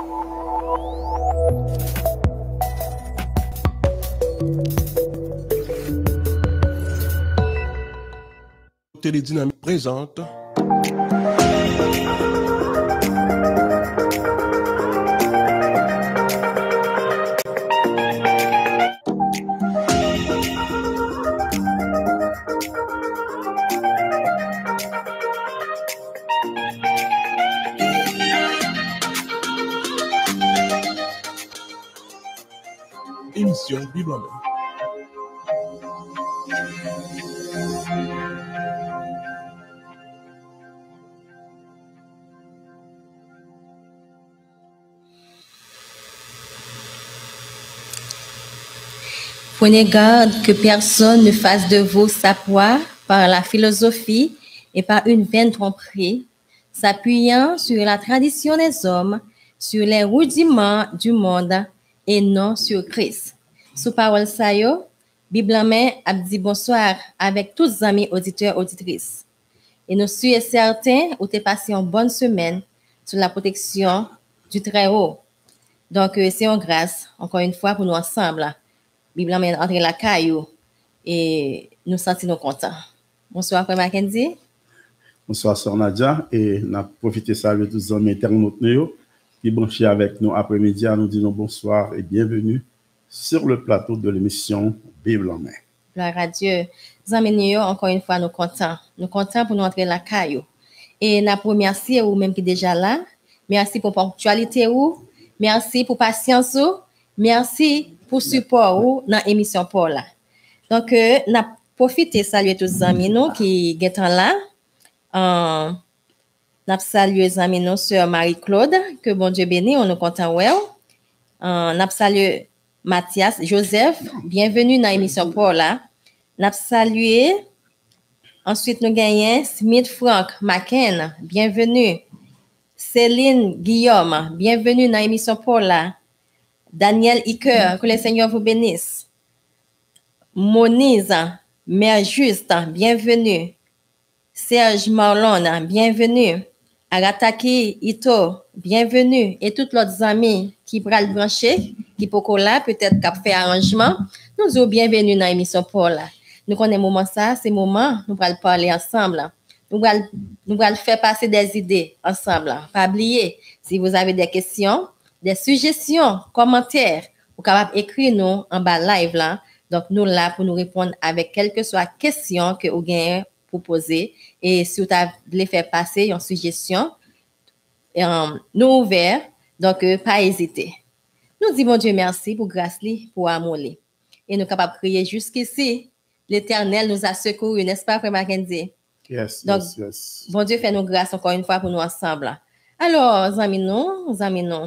Télédynamique présente émission Bible en main. Prenez garde que personne ne fasse de vous sa proie par la philosophie et par une vaine tromperie, s'appuyant sur la tradition des hommes, sur les rudiments du monde et non sur Christ. Sous parole ça yo, Bible en main a dit bonsoir avec tous les amis auditeurs auditrices. Et nous sommes certains où tu passé une bonne semaine sous la protection du Très-Haut. Donc c'est une grâce encore une fois pour nous ensemble. Bible mène entre la caillou et nous sentons contents. Bonsoir, Frère Mackenzie. Bonsoir, Sœur Nadia. Et nous avons profité de saluer tous les amis internautes qui branchés avec nous après-midi. Nous disons bonsoir et bienvenue sur le plateau de l'émission Bible en main. Gloire à Dieu. Les amis, encore une fois, nous contents. Nous contents pour nous entrer la caillou. Et nous remercions vous même qui est déjà là. Merci pour ponctualité ou. Merci pour patience ou. Merci pour support dans l'émission pour là. Donc, nous avons profité de saluer tous les amis nous qui sont là. Nous avons salué les amis nous, Sœur Marie-Claude, que bon Dieu bénisse, on nous content well. Nous avons salué Mathias, Joseph, bienvenue dans l'émission pour là. Nous avons salué, ensuite nous gagnons Smith Frank McKen, bienvenue. Céline Guillaume, bienvenue dans l'émission pour là. Daniel Iker, que le Seigneur vous bénisse. Monize, Mère Juste, bienvenue. Serge Marlon, bienvenue. Agataki Ito, bienvenue. Et tous les amis qui pral brancher, qui pour là, peut-être qui fait arrangement, nous sommes bienvenus dans l'émission pour là. Nous connaissons moment ça, c'est moment, nous allons parler ensemble. Nous allons faire passer des idées ensemble. Pas oublier, si vous avez des questions, des suggestions, commentaires, vous pouvez écrire nous en bas live là. Donc, nous là pour nous répondre avec quelle que soit la question que vous avez pour poser. Et si vous voulez faire passer une suggestion, nous ouverts. Donc, pas hésiter. Nous disons, bon Dieu, merci pour grâce, pour amour. Et nous sommes capables de prier jusqu'ici. L'Éternel nous a secourus, n'est-ce pas, Frère Mackenzie? Yes, donc, yes. Bon Dieu, fait nous grâce encore une fois pour nous ensemble. Alors, amis nous,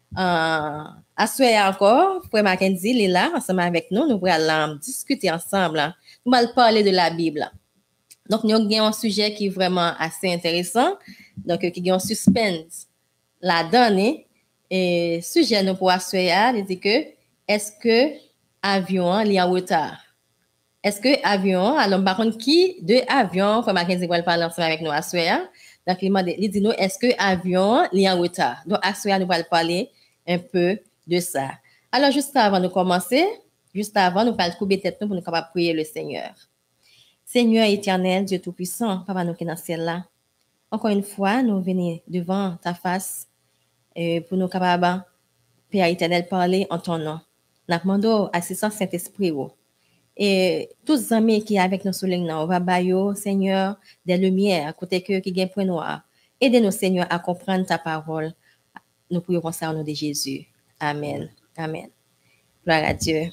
à souhait encore, Frère Mackenzie, il est là, ensemble avec nous. Nous allons discuter ensemble. Nous allons parler de la Bible. Donc, nous avons un sujet qui est vraiment assez intéressant. Donc, qui a un suspense là-dedans. Et sujet, nous pour assurer, il dit que, est-ce que avion est en retard? Est-ce que avion, alors, par contre, qui de avion, Frère Mackenzie va parler ensemble avec nous assurer? Donc, il dit nous, est-ce que avion est en retard? Donc, assurer, nous allons parler un peu de ça. Alors, juste avant de commencer, nous allons couper tête pour nous capables de prier le Seigneur. Seigneur éternel, Dieu Tout-Puissant, Papa nous qui est dans le ciel là. Encore une fois, nous venons devant ta face pour nous capables, Père éternel, parler en ton nom. Nous demandons assistance Saint-Esprit. Et tous les amis qui sont avec nous sur le ligne, on va bailler, Seigneur, des lumières, côté que qui gagne point noir. Aidez-nous, Seigneur, à comprendre ta parole. Nous prions ça au nom de Jésus. Amen. Amen. Gloire à Dieu.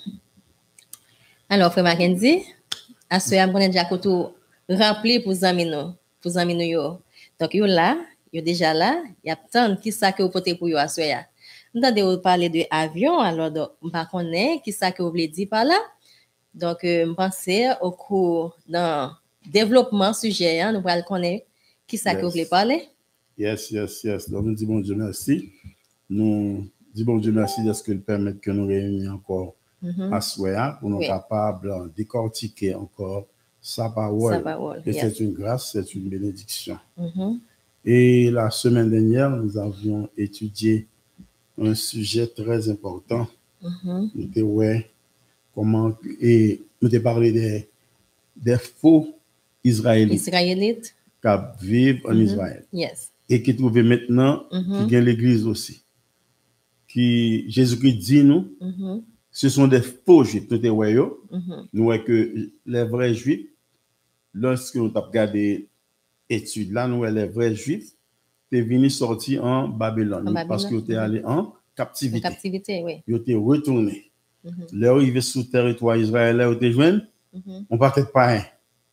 Alors, Frère Mackenzie, à ce moment, on a déjà tout rempli pour les amis nous. Pour les amis nous. Donc, yo là, yo déjà là, il y a tant qui ça que vous portez pour yo à ce moment. Nous avons parlé de avion, alors, on ne connaît qui ça que vous voulez dire par là. Donc, je pense au cours d'un développement sujet, nous allons connaître qui ça que vous voulez parler. Yes. Donc, nous disons bon Dieu merci. Nous disons bon Dieu merci de ce qu'il permet que nous réunions encore à Soya pour nous capables de décortiquer encore sa parole. Et c'est une grâce, c'est une bénédiction. Et la semaine dernière, nous avions étudié un sujet très important. Ouais, comment, et nous avons parlé des faux Israélites qui vivent en Israël. Yes. Et qui trouvent maintenant qui gagnent l'église aussi. Qui Jésus-Christ dit nous, ce sont des faux juifs. Nous voyons que les vrais juifs, lorsque nous avons regardé l'étude là, nous voyons les vrais juifs, sont venus sortir en Babylone, parce qu'ils étaient allés en captivité. En captivité, oui. Ils étaient retournés. Là où ils étaient sous territoire israélien, ils étaient joints, on partait pas un.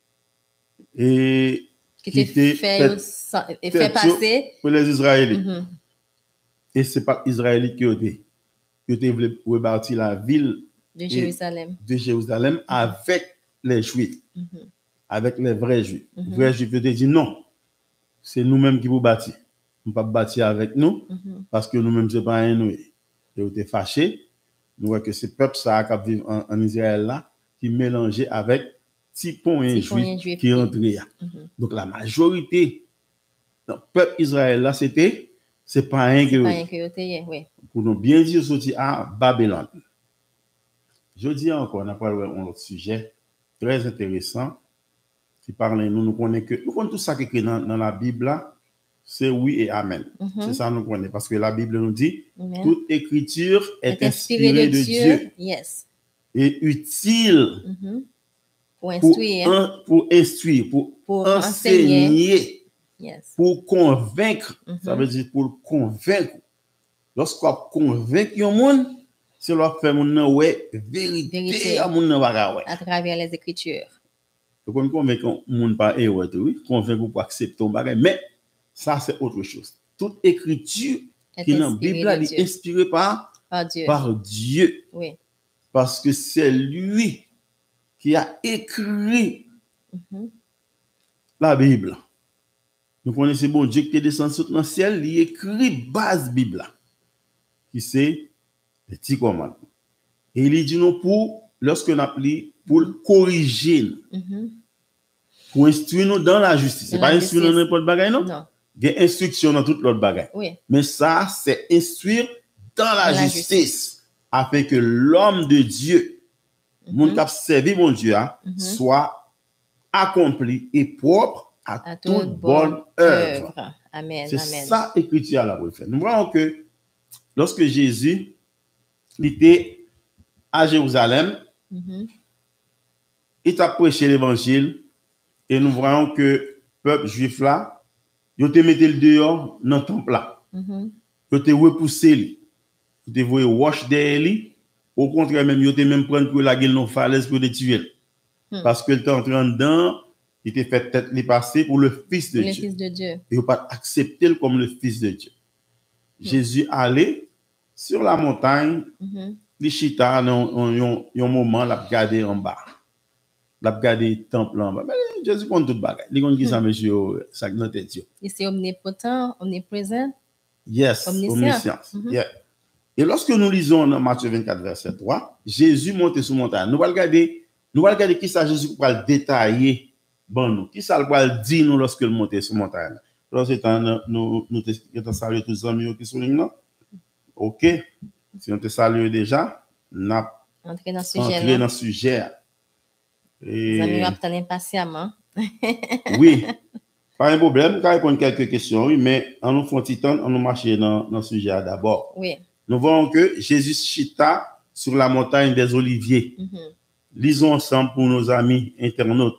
Et qui était fait passer pour les Israélites. Et ce n'est pas les Israélites qui ont voulu rebâtir la ville de Jérusalem avec les Juifs, avec les vrais Juifs. Les vrais Juifs ont dit non, c'est nous-mêmes qui vous bâtir. On ne peut pas bâtir avec nous parce que nous-mêmes, ce n'est pas un nous. Et ils étaient fâchés. Nous voyons que ce peuple qui vit en Israël là, qui mélangeait avec Tipon et Juif qui rentraient. Donc la majorité du peuple Israël là, c'est pas un que oui. Pour nous bien dire, sorti à Babylone. Je dis encore, on a parlé d'un autre sujet très intéressant qui parle nous connaissons tout ça qui est écrit dans la Bible là, c'est oui et amen. C'est ça nous connaissons parce que la Bible nous dit toute écriture est inspirée de Dieu. Yes. Et utile pour instruire, pour enseigner, pour convaincre. Ça veut dire pour convaincre. Lorsqu'on convainc un monde, c'est leur faire mon ouais vérité à mon à travers les écritures. Donc on convainc un monde pas erreur, oui, convaincre pour accepter ton bagage, mais ça c'est autre chose. Toute écriture qui est dans la Bible est inspirée par Dieu. Oui. Parce que c'est lui qui a écrit la Bible. Nous connaissons bon Dieu qui est descendu dans le ciel, il écrit base Bible, qui c'est les 10 commandements. Et il dit nous lorsque nous appelons pour corriger, pour instruire nous dans la justice. Ce n'est pas instruire nous dans n'importe quel bagage, non? Non. Il y a instruction dans toute l'autre bagage. Oui. Mais ça, c'est instruire dans la justice, afin que l'homme de Dieu, mon qui a servi mon Dieu, soit accompli et propre à toute bonne œuvre. Amen. C'est ça l'écriture là pour faire. Nous voyons que lorsque Jésus était à Jérusalem, il a prêché l'évangile et nous voyons que le peuple juif là, il a mis le dehors dans le temple là. Il a repoussé, il a voulu wash derrière lui. Au contraire, même, il a même pris pour la gueule non falaise pour le tuer. Parce qu'il était entré dedans, il était fait tête les passer pour le Fils de Dieu. Et il n'a pas accepté comme le Fils de Dieu. Jésus allait sur la montagne, les chita, un moment, l'a regardé en bas. L'a regardé le temple en bas. Mais Jésus compte tout le bagage. Il compte qui ça, monsieur, ça dans tête. Il est omnipotent, omniprésent. Yes, omniscience. Yeah. Et lorsque nous lisons dans Matthieu 24, verset 3, Jésus monte sur montagne. Nous allons regarder qui ça Jésus va le détailler. Bon, nous, qui ça va le dire nous lorsque nous montons sur montagne. Lorsque nous saluons tous les amis qui sont là. OK. Si on te salue déjà, on a entré dans le sujet. Les amis attendent impatiemment. Oui. Pas un problème, quand répondre quelques questions, oui, mais en nous font titan, on nous marcher dans le sujet d'abord. Oui. Nous voyons que Jésus chita sur la montagne des Oliviers. Lisons ensemble pour nos amis internautes.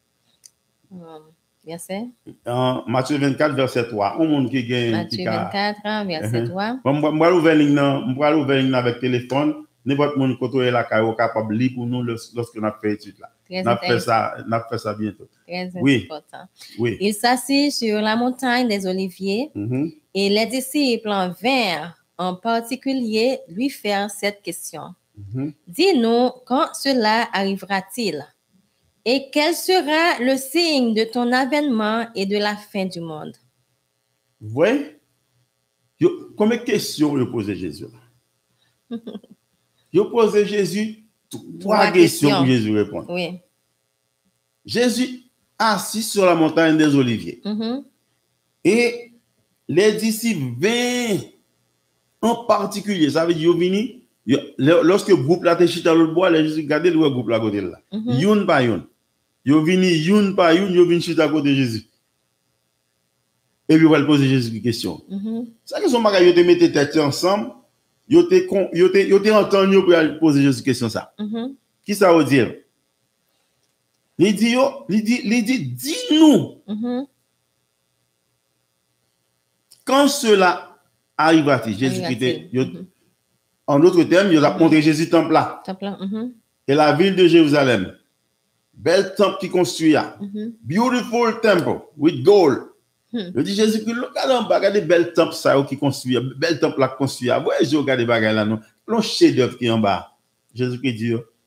Bien sûr. Matthieu 24, verset 3. Matthieu 24, verset 3. Je vais ouvrir avec téléphone. N'importe monde qui est là, capable de lire pour nous lorsque nous avons fait l'étude là. On a fait ça bientôt. Très important. Oui. Il s'assit sur la montagne des Oliviers et les disciples en vinrent en particulier lui faire cette question. Dis-nous quand cela arrivera-t-il et quel sera le signe de ton avènement et de la fin du monde? Oui. Combien de questions il posait Jésus? Il posait Jésus 3 questions pour Jésus répondre. Oui. Jésus assis sur la montagne des Oliviers. Et les disciples vinrent En particulier, ça veut dire, lorsque le groupe là, te chita dans l'autre bois, les Jésus, regardez le groupe là, côté là. Youn par youn. Yo vini youn par youn, yo vini chita à côté de Jésus. Et puis, on va poser Jésus une question. Ça que son bagage, yo te mette tête ensemble, yo te entendu pour poser Jésus une question ça. Qui ça veut dire? Il dit, dis-nous. Quand cela arrivera-t-il? Jésus-Christ, en d'autres termes, il a montré Jésus temple là. Et la ville de Jérusalem. Bel temple qui construit. Beautiful temple with gold. Je dis Jésus-Christ, regardez bel temple ça qui construit, bel temple là construit. Ouais, je regarde les bagages là non. Le chef-d'œuvre qui est en bas. Jésus-Christ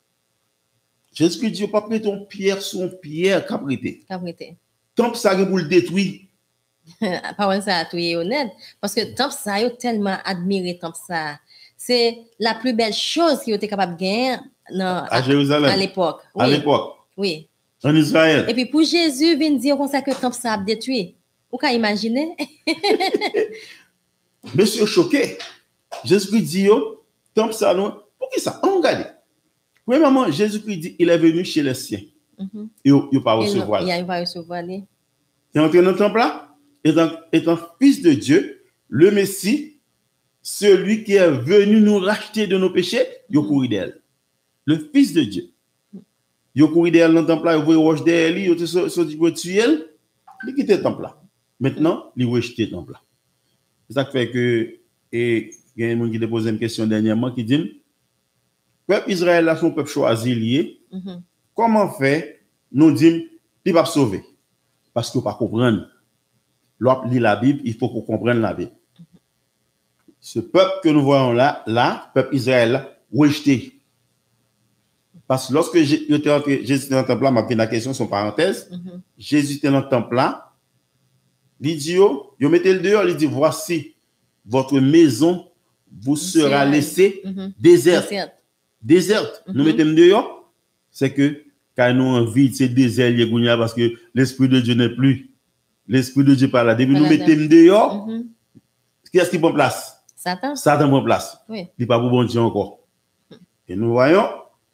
dit, pas prêter ton pierre sur pierre caprité. Temple ça pour le détruire. Parole ça tout est honnête parce que temple ça yo tellement admiré temple ça. C'est la plus belle chose qui était capable de gagner à Jérusalem à l'époque. Oui. À l'époque. Oui. En Israël. Et puis pour Jésus vient dire comme ça que le temple ça a détruit. Vous pouvez imaginer? Monsieur choqué. Jésus-Christ dit yo, temple ça non. Pour qui ça? On regarde. Premièrement, Jésus-Christ dit il est venu chez les siens. Il n'a pas recevoir. Il va recevoir. Il est entré dans le temple là. Étant fils de Dieu, le Messie, celui qui est venu nous racheter de nos péchés, il couru d'elle. Le fils de Dieu. Il couru d'elle dans le temple là, il voulait roche d'elle, il a tué elle, il a quitté le temple là. Maintenant, il a rejeté le temple là. C'est ça qui fait que, et il y a un monde qui a posé une question dernièrement qui dit, le peuple Israël là, son peuple choisi lié, comment fait, nous disons, il va sauver? Parce qu'il ne peut pas comprendre. Lorsqu'on lit la Bible, il faut qu'on comprenne la Bible. Ce peuple que nous voyons là, peuple Israël, rejeté. Parce que lorsque Jésus était dans le temple là, ma question, son parenthèse, Jésus était dans le temple là, il dit, il mettez le dehors, il dit, voici, votre maison vous sera laissée déserte. Déserte. Nous mettons le dehors, c'est que quand nous envie de ces déserts, parce que l'Esprit de Dieu n'est plus. L'Esprit de Dieu par là. Depuis nous mettons dehors, qui est-ce qui prend place? Satan. Satan prend place. Oui. Il n'est pas pour bon Dieu encore. Et nous voyons,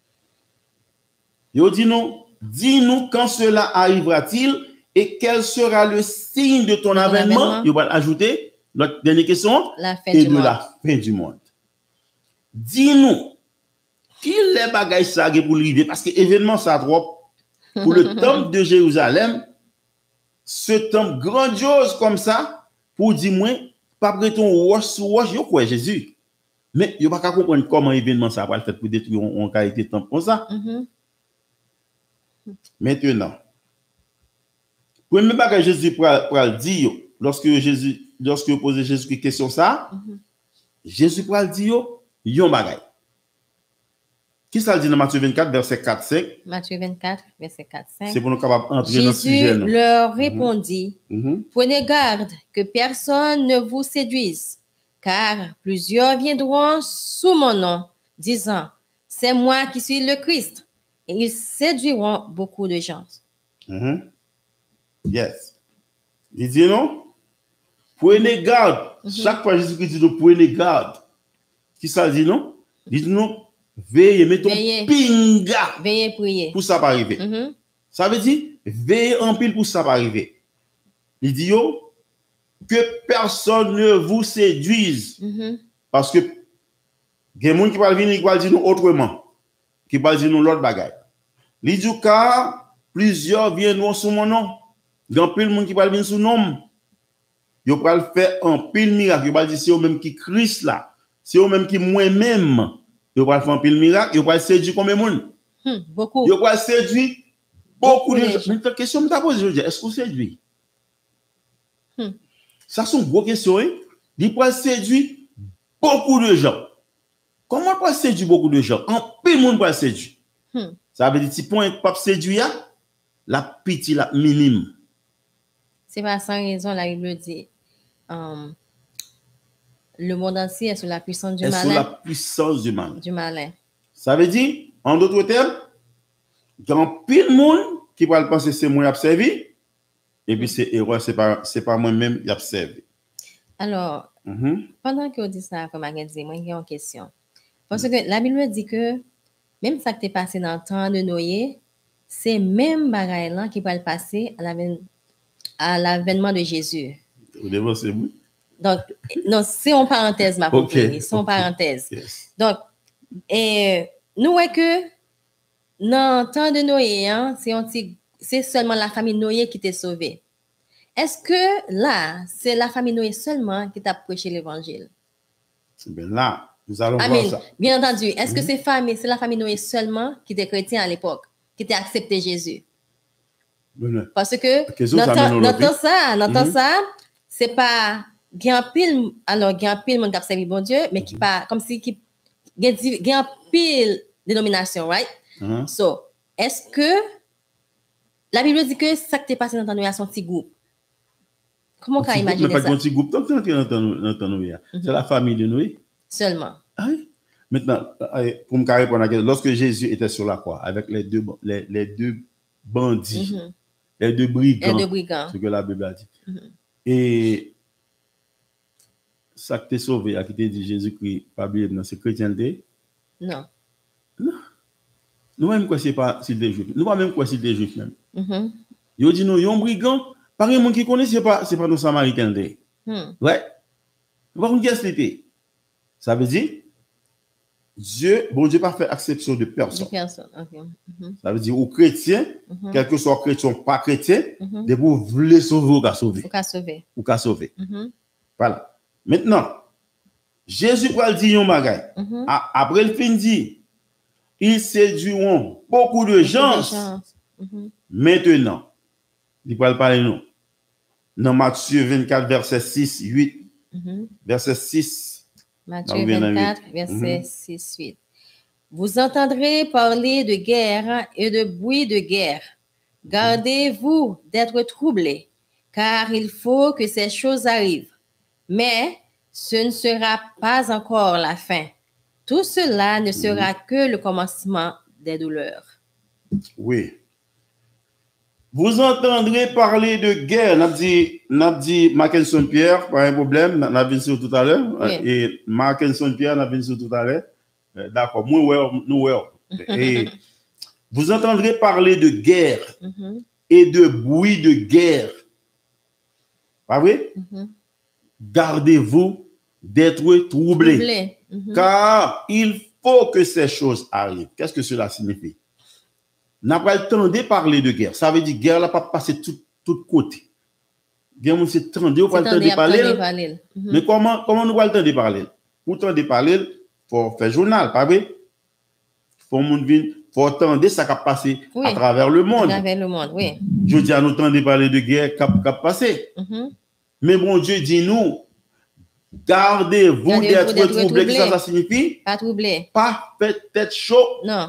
il dit nous, dis-nous quand cela arrivera-t-il et quel sera le signe de ton avènement? Il va ajouter notre dernière question. La fin du monde. Dis-nous, qui les bagages ça pour l'idée? Parce que l'événement ça trop pour le temple de Jérusalem. Ce temple grandiose comme ça, pour dire, moi, pas prêter ton roche sur roche, yo quoi Jésus. Mais yo pas comprendre comment l'événement ça va le faire pour détruire en qualité de temple comme ça. Maintenant, premier bagage Jésus pour dire, lorsque vous posez Jésus une question ça, Jésus pour dire, yon bagage. Qui ça dit dans Matthieu 24, verset 4-5? Matthieu 24, verset 4-5. C'est pour nous capables d'entrer dans le sujet. Jésus leur répondit, prenez garde que personne ne vous séduise, car plusieurs viendront sous mon nom, disant, c'est moi qui suis le Christ, et ils séduiront beaucoup de gens. Yes. Il dit non? Prenez garde. Chaque fois Jésus-Christ dit, prenez garde. Qui ça dit non? Il dit non? Veillez, mettons pinga. Veillez, prier. Pour ça pas arriver. Ça veut dire, veillez en pile pour ça pas arriver. Il dit, que personne ne vous séduise. Parce que, il y a des gens qui parlent venir, qui parlent dire nous autrement. Qui parlent dire nous l'autre bagaille. Il dit, car plusieurs viendront sous mon nom. Il y a pile de gens qui parlent venir sous nom. Ils parlent faire un pile miracle. Ils parlent dire, c'est eux même qui Christ là. C'est eux même qui moi-même. Ils vont faire un pile miracle, ils vont séduire combien de monde? Beaucoup. Ils vont séduire beaucoup de gens. Mais la question que je me pose, est-ce qu'on séduit? Ça, c'est une grosse question. Ils vont séduire beaucoup de gens. Comment on peut séduire beaucoup de gens? En pile monde peut séduire. Ça veut dire si point pas séduire, la petite, la minime. C'est pas sans raison, la Bible dit. Le monde entier est sous la puissance du malin. Sous la puissance du malin. Ça veut dire, en d'autres termes, il y a un pile de monde qui va penser que c'est moi qui ai servi, et puis c'est erreur, c'est pas moi-même qui ai servi. Alors, Mhm. pendant que vous dites ça, comme je dit, moi, j'ai une question. Parce que la Bible dit que même ça qui est passé dans le temps de Noé, c'est même bagaille là qui va le passer à l'avènement de Jésus. Au début, c'est vous. Donc, non, c'est en parenthèse, ma Ok, pauvre, c'est en ok. parenthèse. Yes. Donc, nous voyons que dans le temps de Noé, hein, c'est seulement la famille Noé qui était sauvée. Est-ce que là, c'est la famille Noé seulement qui t'a prêché l'évangile? Ben là, nous allons voir Amen. ça. Bien entendu, est-ce que c'est la famille Noé seulement qui était chrétien à l'époque, qui était accepté Jésus? Ben, Parce que question, ça mène au n'entend ça, c'est pas gain pile monde qui a servi bon Dieu, mais qui pas comme si qui gain pile dénomination, right? So, est-ce que la Bible dit que ça qui t'est passé dans ton son petit groupe? Comment on peut imaginer ça? Mais pas un petit groupe, tant que dans Noé. C'est la famille de Noé. Seulement. Ah oui. Maintenant, pour me répondre à la question, lorsque Jésus était sur la croix avec les deux bandits, les deux brigands, ce que la Bible a dit. Et ça qui t'est sauvé, à qui t'est dit Jésus-Christ, pas bien dans ces chrétienté? Non. Non. Nous-mêmes, quoi, c'est pas s'il est juif. Nous, même quoi, s'il est juif même. Ils dit nous, yon brigand, par exemple, qui connaît, c'est pas nos Samaritains. Ouais. Par contre, qu'est-ce que c'était? Ça veut dire, bon Dieu pas fait exception de personne. Okay. Ça veut dire, aux chrétiens, quel que soit chrétien ou pas chrétien, de vous voulez sauver ou qu'à sauver. Ou qu'à sauver. Voilà. Maintenant, Jésus va le dire, après le fin dit, ils séduiront beaucoup de gens. Maintenant, il va parler nous. Dans Matthieu 24, verset 6, 8. Verset 6. Matthieu 24, verset 6, 8. Vous entendrez parler de guerre et de bruit de guerre. Gardez-vous d'être troublés, car il faut que ces choses arrivent. Mais ce ne sera pas encore la fin. Tout cela ne sera que le commencement des douleurs. Oui. Vous entendrez parler de guerre. N'a dit Mackenson Pierre, pas un problème, n'a vu ça tout à l'heure. Oui. Et Mackenson Pierre n'a vu ça tout à l'heure. D'accord, nous. Et vous entendrez parler de guerre et de bruit de guerre. Pas vrai? Gardez-vous d'être troublés. Car il faut que ces choses arrivent. Qu'est-ce que cela signifie? N'a pas le temps de parler de guerre. Ça veut dire que guerre n'a pas passé tout côté. Guerre, on s'est tendu, on pas le temps de parler. Mais comment nous pas le temps de parler? Pour le temps de parler, il faut faire journal, pas vrai? Il faut attendre ça qui a passé à travers le monde. À travers le monde, oui. Je dis à nous temps de parler de guerre qui a passé. Mais bon Dieu dit nous, gardez-vous d'être troublés. Qu'est-ce que ça signifie? Pas troublé. Pas fait tête chaud. Non.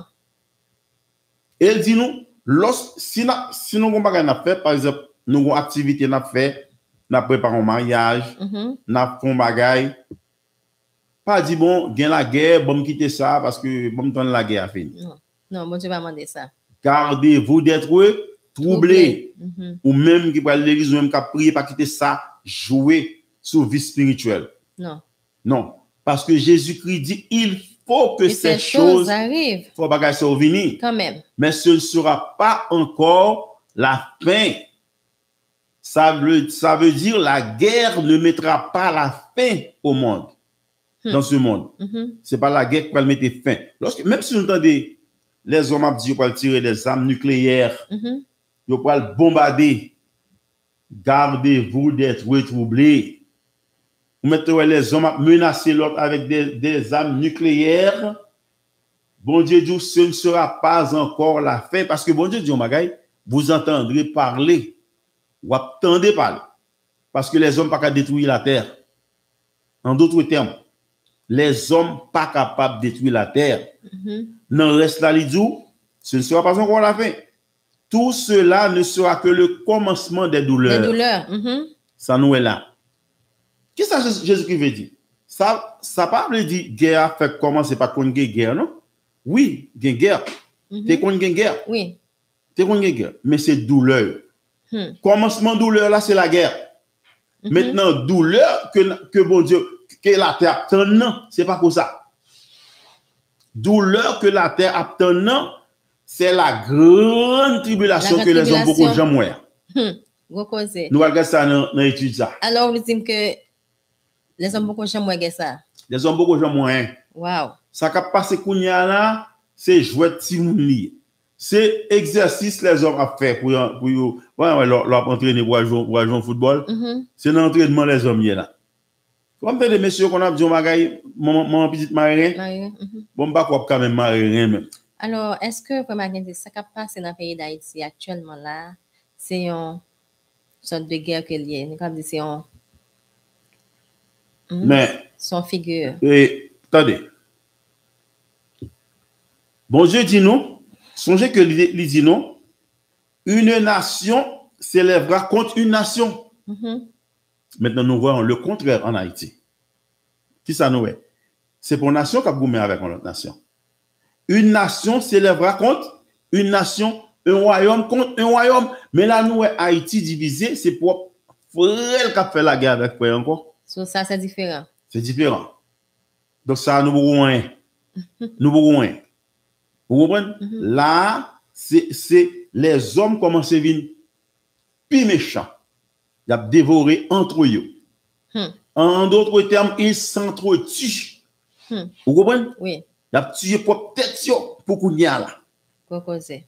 Et elle dit nous, si nous avons pas fait, par exemple, nous avons activité n'a fait, nous préparons un mariage, nous avons bagaille, pas dit bon, gain la guerre, bon quitter ça parce que bon temps la guerre a fini. Non, bon Dieu va demander ça. Gardez-vous d'être troublés. Ou même qui va l'église ou même qui a prié pas quitter ça, jouer sur vie spirituelle. Non, parce que Jésus-Christ dit il faut que ces choses arrivent. Faut bagaille ça venir. Quand même. Mais ce ne sera pas encore la fin. Ça veut dire la guerre ne mettra pas la fin au monde. Dans ce monde. C'est pas la guerre qui va le mettre fin. Même si vous entendez les hommes ils vont tirer des armes nucléaires, ils vont bombarder. Gardez-vous d'être troublés. Vous mettez les hommes à menacer l'autre avec des armes nucléaires. Bon Dieu dit, ce ne sera pas encore la fin. Parce que bon Dieu dit, vous entendrez parler. Vous attendez parler. Parce que les hommes ne sont pas capables de détruire la terre. En d'autres termes, les hommes ne sont pas capables de détruire la terre. Non, reste là, ce ne sera pas encore la fin. Tout cela ne sera que le commencement des douleurs. Des douleurs. Ça nous est là. Qu'est-ce que Jésus-Christ veut dire? Ça pas veut dire guerre fait commencer par contre guerre, non? Oui, guerre. T'es contre guerre. Oui. T'es contre guerre. Mais c'est douleur. Commencement douleur là, c'est la guerre. Maintenant, douleur que bon Dieu, que la terre attend, non, c'est pas pour ça. Douleur que la terre attend, non, c'est la grande tribulation que les hommes beaucoup jamais moins. Nous allons ça dans l'étude ça. Alors, vous dites que les hommes beaucoup jamais moins ça. Les hommes beaucoup jamais moins. Wow. Ça qui passe kounya là, c'est jouer timouni. C'est exercice les hommes à faire pour leur entraîner pour jouer au football. C'est l'entraînement les hommes là. Comme des messieurs qu'on a dit mon petite marine. Bon pas quoi quand même marine même. Alors, est-ce que vraiment ça qui passe dans le pays d'Haïti actuellement là, c'est une sorte de guerre qu'il y a, comme c'est un mais son figure. Et attendez. Bon Dieu dit nous, songez que il dit non, une nation s'élèvera contre une nation. Maintenant, nous voyons le contraire en Haïti. Qui ça nous est? C'est pour une nation qui a goumé avec une autre nation. Une nation s'élèvera contre une nation, un royaume contre un royaume. Mais là, nous, Haïti divisé, c'est pour frère qui a fait la guerre avec frère encore. So, ça, c'est différent. C'est différent. Donc, ça, nous pouvons rien. Nous pouvons rien. Vous comprenez? Là, c'est les hommes commencent à venir plus méchants. Ils ont dévoré entre eux. En d'autres termes, ils s'entretuent. Vous comprenez? Oui. Ils ont tué pour tête pour qu'on y a là. Pour causer.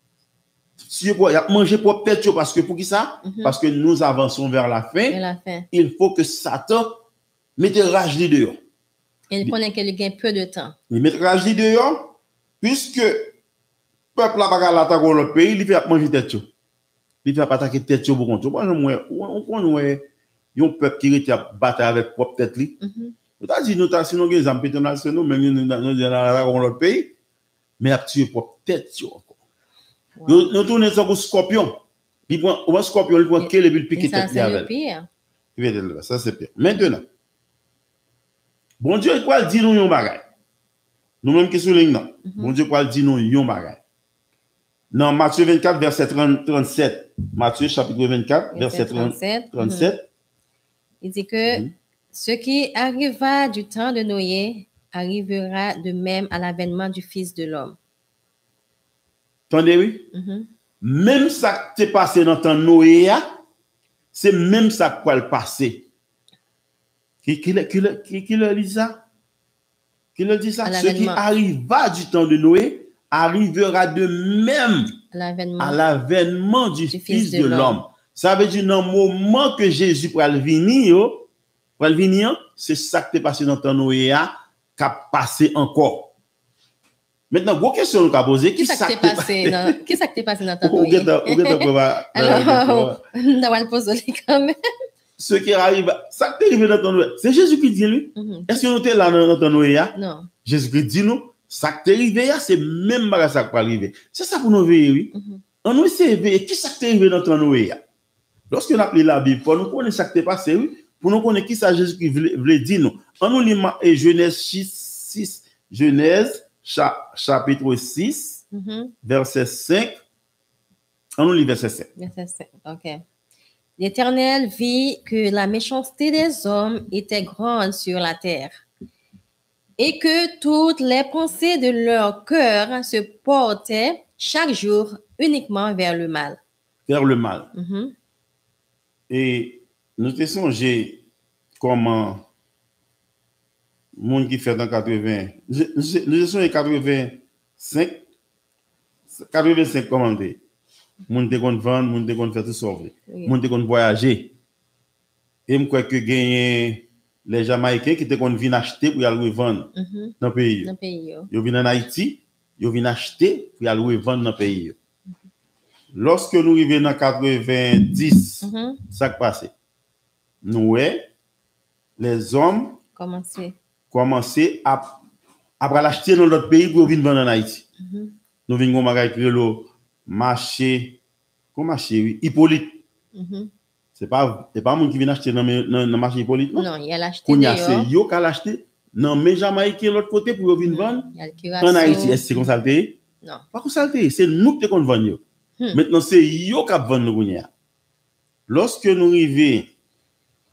Ils ont mangé pour tête parce que pour qui ça? Parce que nous avançons vers la fin. Il faut que Satan mette rage dehors. Il connaît qu'il gagne peu de temps. Il met rage dehors puisque peuple là pas l'attaquer dans le pays, il fait manger tête. Il fait attaquer tête pour contre. On connaît un peuple qui était à battre avec propre tête li. On dit nous sinon des armes internationaux même dans l'autre pays mais a tué propre tête encore. Nous tourner ça comme scorpion. Il prend un scorpion, il prend quel et puis piquer tête avec. Ça c'est pire. Maintenant bon Dieu quoi dit nous un bagage. Nous même qui souligne non. Bon Dieu quoi dit nous un bagage. Dans Matthieu 24 verset 37. Matthieu chapitre 24 verset 37. Il dit que ce qui arriva du temps de Noé arrivera de même à l'avènement du Fils de l'homme. Attendez, oui? Même ça qui s'est passé dans le temps de Noé, c'est même ça qui va le passer. Qui le dit ça? Qui le dit ça? Ce qui arriva du temps de Noé arrivera de même à l'avènement du Fils de l'homme. Ça veut dire, dans le moment que Jésus va venir, c'est ça qui est passé dans le temps de Noé, qui a passé encore. Maintenant, vos questions nous a posées. Qui ça qui t'est passé dans le temps de Noé? Alors, on va le poser quand même. Ce qui arrive, ça qui est arrivé dans le temps de Noé, c'est Jésus qui dit lui. Est-ce que nous sommes là dans le temps de Noé? Non. Jésus qui dit nous, ça qui est arrivé, c'est même pas ça qui va arriver. C'est ça pour nous veiller, oui. On nous essaie de veiller. Qui ça qui est arrivé dans le temps de Noé? Lorsque nous appelons la Bible, pour nous connaître ça qui est passé, oui. Pour nous connaître qui ça Jésus qui voulait dire nous. On nous lit Genèse 6, Genèse chapitre 6, verset 5. On nous lit verset 5. Verset 5, ok. L'Éternel vit que la méchanceté des hommes était grande sur la terre et que toutes les pensées de leur cœur se portaient chaque jour uniquement vers le mal. Vers le mal. Et nous te songé comment monde qui fait dans 80, nous sommes 85 comment dire. Monde qui vendre, monde qui faire tout ça, monde qui voyager. Et me crois que gagner les Jamaïcains qui te viennent acheter pour aller revendre dans le pays. Ils viennent en Haïti, ils viennent acheter pour aller revendre dans le pays. Lorsque nous arrivons dans 90, ça qui passe. Nous, les hommes commencent à l'acheter dans notre pays pour venir vendre en Haïti. Nous venons à le marché, comment marché, oui, Hippolyte. C'est pas monde qui vient acheter dans le marché Hippolyte, non? Non, il a acheté. C'est yo qui a acheté dans mes Jamaïcains l'autre côté pour venir vendre en Haïti. Est-ce que c'est comme ça? Non. Pas comme ça, c'est nous qui devons vendre. Maintenant, c'est yo qui vend nous. Lorsque nous arrivons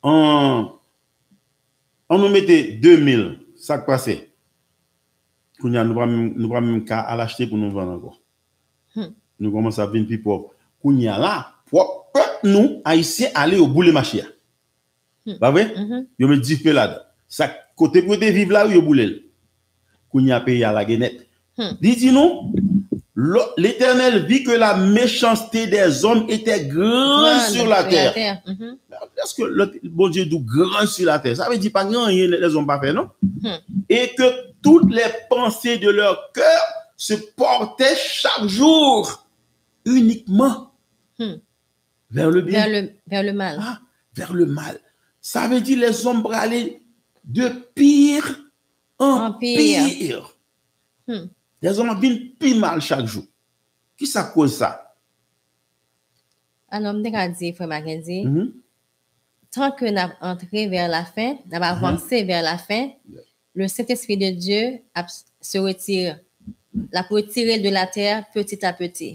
on nous mettait 2000, ça qui passait. Nous pas même qu'à à l'acheter pour nous vendre encore. Nous commençons à venir plus pauvres. Qu'on y a là, pour nous, Haïtiens, aller au bout de marché. Pas vrai? Yo me dit là. Ça côté pour te vivre là, yo boule. Qu'on y a payé à la guenette. Dit nous, l'Éternel vit que la méchanceté des hommes était grande sur la terre. Est-ce que le bon Dieu dit grand sur la terre? Ça veut dire pas grand rien les hommes pas fait, non? Et que toutes les pensées de leur cœur se portaient chaque jour uniquement vers le bien. Vers le mal. Ah, vers le mal. Ça veut dire les hommes aller de pire en pire. Les hommes viennent plus mal chaque jour. Qui ça cause ça? Alors, je vais dire, Frère Mackenzie, tant que nous avons entré vers la fin, nous avons avancé vers la fin, le Saint-Esprit de Dieu se retire. La retirer de la terre petit à petit,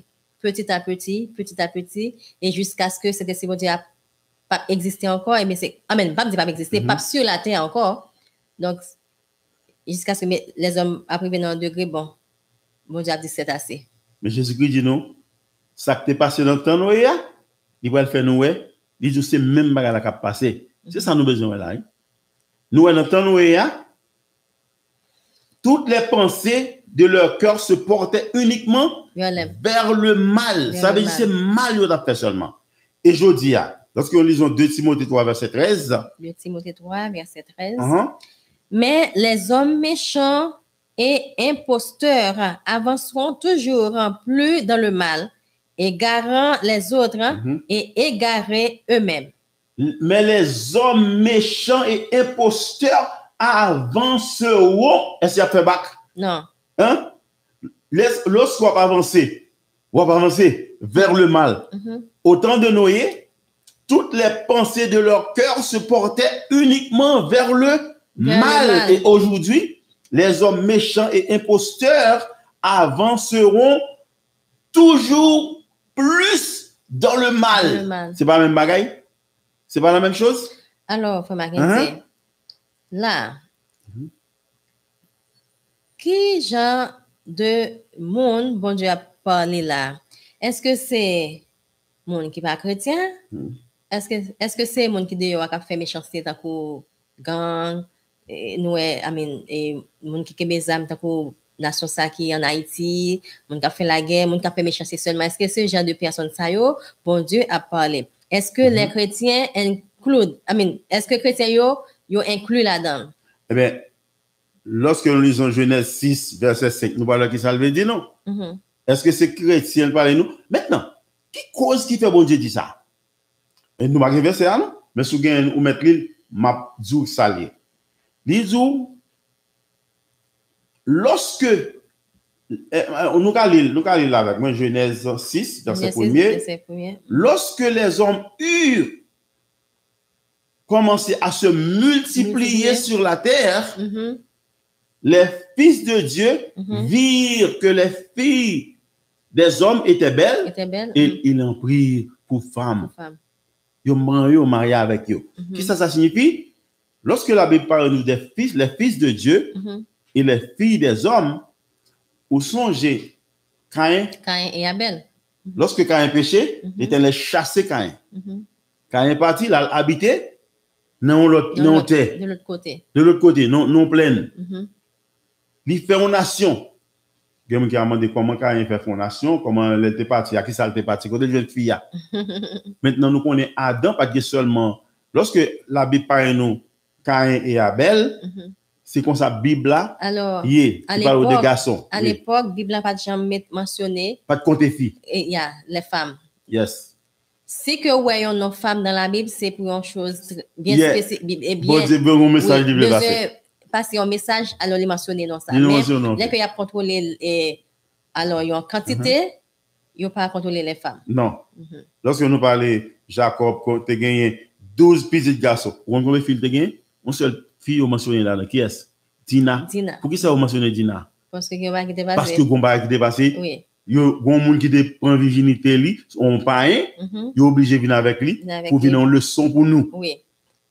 et jusqu'à ce que cet Esprit de Dieu n'a pas existé encore, mais c'est, amen, pas dire pas exister, pas sur la terre encore. Donc, jusqu'à ce que les hommes arrivent dans un degré, bon Dieu a dit c'est assez. Mais Jésus-Christ dit non, ça qui t'est passé dans le temps, il va le faire nous, il dit c'est même bagarre qui a passé. C'est ça nous besoin là. Nous, dans le temps, toutes les pensées de leur cœur se portaient uniquement vers le mal. Ça veut dire c'est mal qu'il a fait seulement. Et je dis, lorsque nous lisons 2 Timothée 3, verset 13. 2 Timothée 3, verset 13. Mais les hommes méchants et imposteurs avanceront toujours plus dans le mal, égarant les autres et égarés eux-mêmes. Mais les hommes méchants et imposteurs avanceront. Est-ce qu'il y a fait bac? Non. Hein? Lorsqu'on va avancer vers le mal. Au temps de Noé, toutes les pensées de leur cœur se portaient uniquement vers le mal. Et aujourd'hui, les hommes méchants et imposteurs avanceront toujours plus dans le mal. C'est pas la même bagaille? C'est pas la même chose? Alors, Frère Mackenzie, là, qui genre de monde, bon Dieu a parlé là? Est-ce que c'est monde qui pas chrétien? Est-ce que c'est monde qui a fait méchanceté tant que gang, nous, monde qui des âmes tant que nation ça qui en Haïti, monde qui a fait la guerre, monde qui a fait méchanceté seulement? Est-ce que ce genre de personnes ça yo, bon Dieu a parlé? Est-ce que les chrétiens incluent, est-ce que les chrétiens yo incluent là-dedans? Eh bien, lorsque nous lisons Genèse 6, verset 5, nous parlons qui ça veut dire non? Est-ce que c'est chrétien parler nous? Maintenant, qui cause qui fait bon Dieu dit ça? Et nous pas verset non? Mais si vous mettez l'île, m'a dit ça lié. Disons, lorsque nous allons lire avec moi Genèse 6, verset 1er. Lorsque les hommes eurent commencé à se multiplier sur la terre, les fils de Dieu virent que les filles des hommes étaient belles et ils en prirent pour femmes. Ils ont marié avec eux. Qu'est-ce que ça signifie? Lorsque la Bible parle nous des fils, les fils de Dieu et les filles des hommes, où songez Caïn et Abel. Lorsque Caïn péchait, l'Éternel chassait Caïn. Caïn est parti, il a habité non terre. De l'autre côté. De l'autre côté, non pleine. Il fait une nation. Quelqu'un qui a demandé comment Caïn fait fondation, comment elle était partie, à qui ça était parti, côté de jeune fille. Maintenant, nous connaissons Adam, parce que seulement, lorsque la Bible parle nous, Caïn et Abel, c'est comme ça, Bible là, alors, à parle des garçons. À l'époque, Bible n'a pas de jamais mentionné. Pas de compter filles. Et il y a les femmes. Yes. Si que voyons nos femmes dans la Bible, c'est pour une chose bien spécifique. Et bien, bon Dieu, un message de Bible passer. Passer un message, alors les mentionner dans ça. Mais dès qu'il y a contrôlé, alors il y a une quantité, il n'y a pas contrôlé les femmes. Non. Lorsque nous parlons Jacob, tu as gagné 12 petits garçons. Combien de filles tu as gagné? Une seule fille au mentionné là, qui est-ce? Dina. Pour qui ça vous mentionné Dina? Parce que combat qui dépassé. Parce que combat qui dépassé. Oui. Yo bon monde qui prend virginité li, on pas il est obligé venir avec lui pour venir une leçon pour nous. Oui.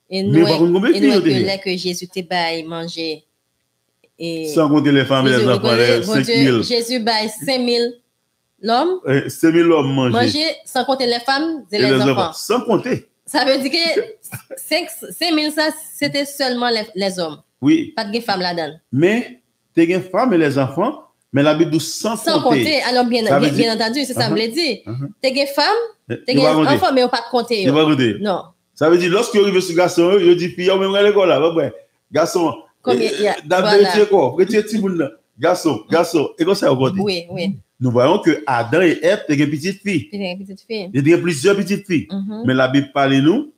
Et Mais nous, par contre, combien et de nous, clients que Jésus te baille manger. Et sans compter les femmes et les enfants, les 5 000. Jésus baille 5 000 l'homme. 5 000 hommes Manger sans compter les femmes et les enfants. Sans compter. Ça veut dire que 5 000, ça, c'était seulement les hommes. Oui. Pas de femmes là-dedans. Mais, tu as des femmes et les enfants, mais la Bible dit sans compter. Alors, bien entendu, c'est ça me l'a dit. Tu as des femmes, tu as des enfants, mais on pas compter. Tu vas compter. Non. Ça veut dire, lorsque arrive ce garçon, il dit, puis, on même l'école là, garçon, combien il y a? D'abord, quoi, retiens petit monde, garçon, et comme ça, on compte. Oui, oui. Nous voyons que Adam et Ève étaient des petites filles. Il y a plusieurs petites filles. Mais la Bible parle de nous,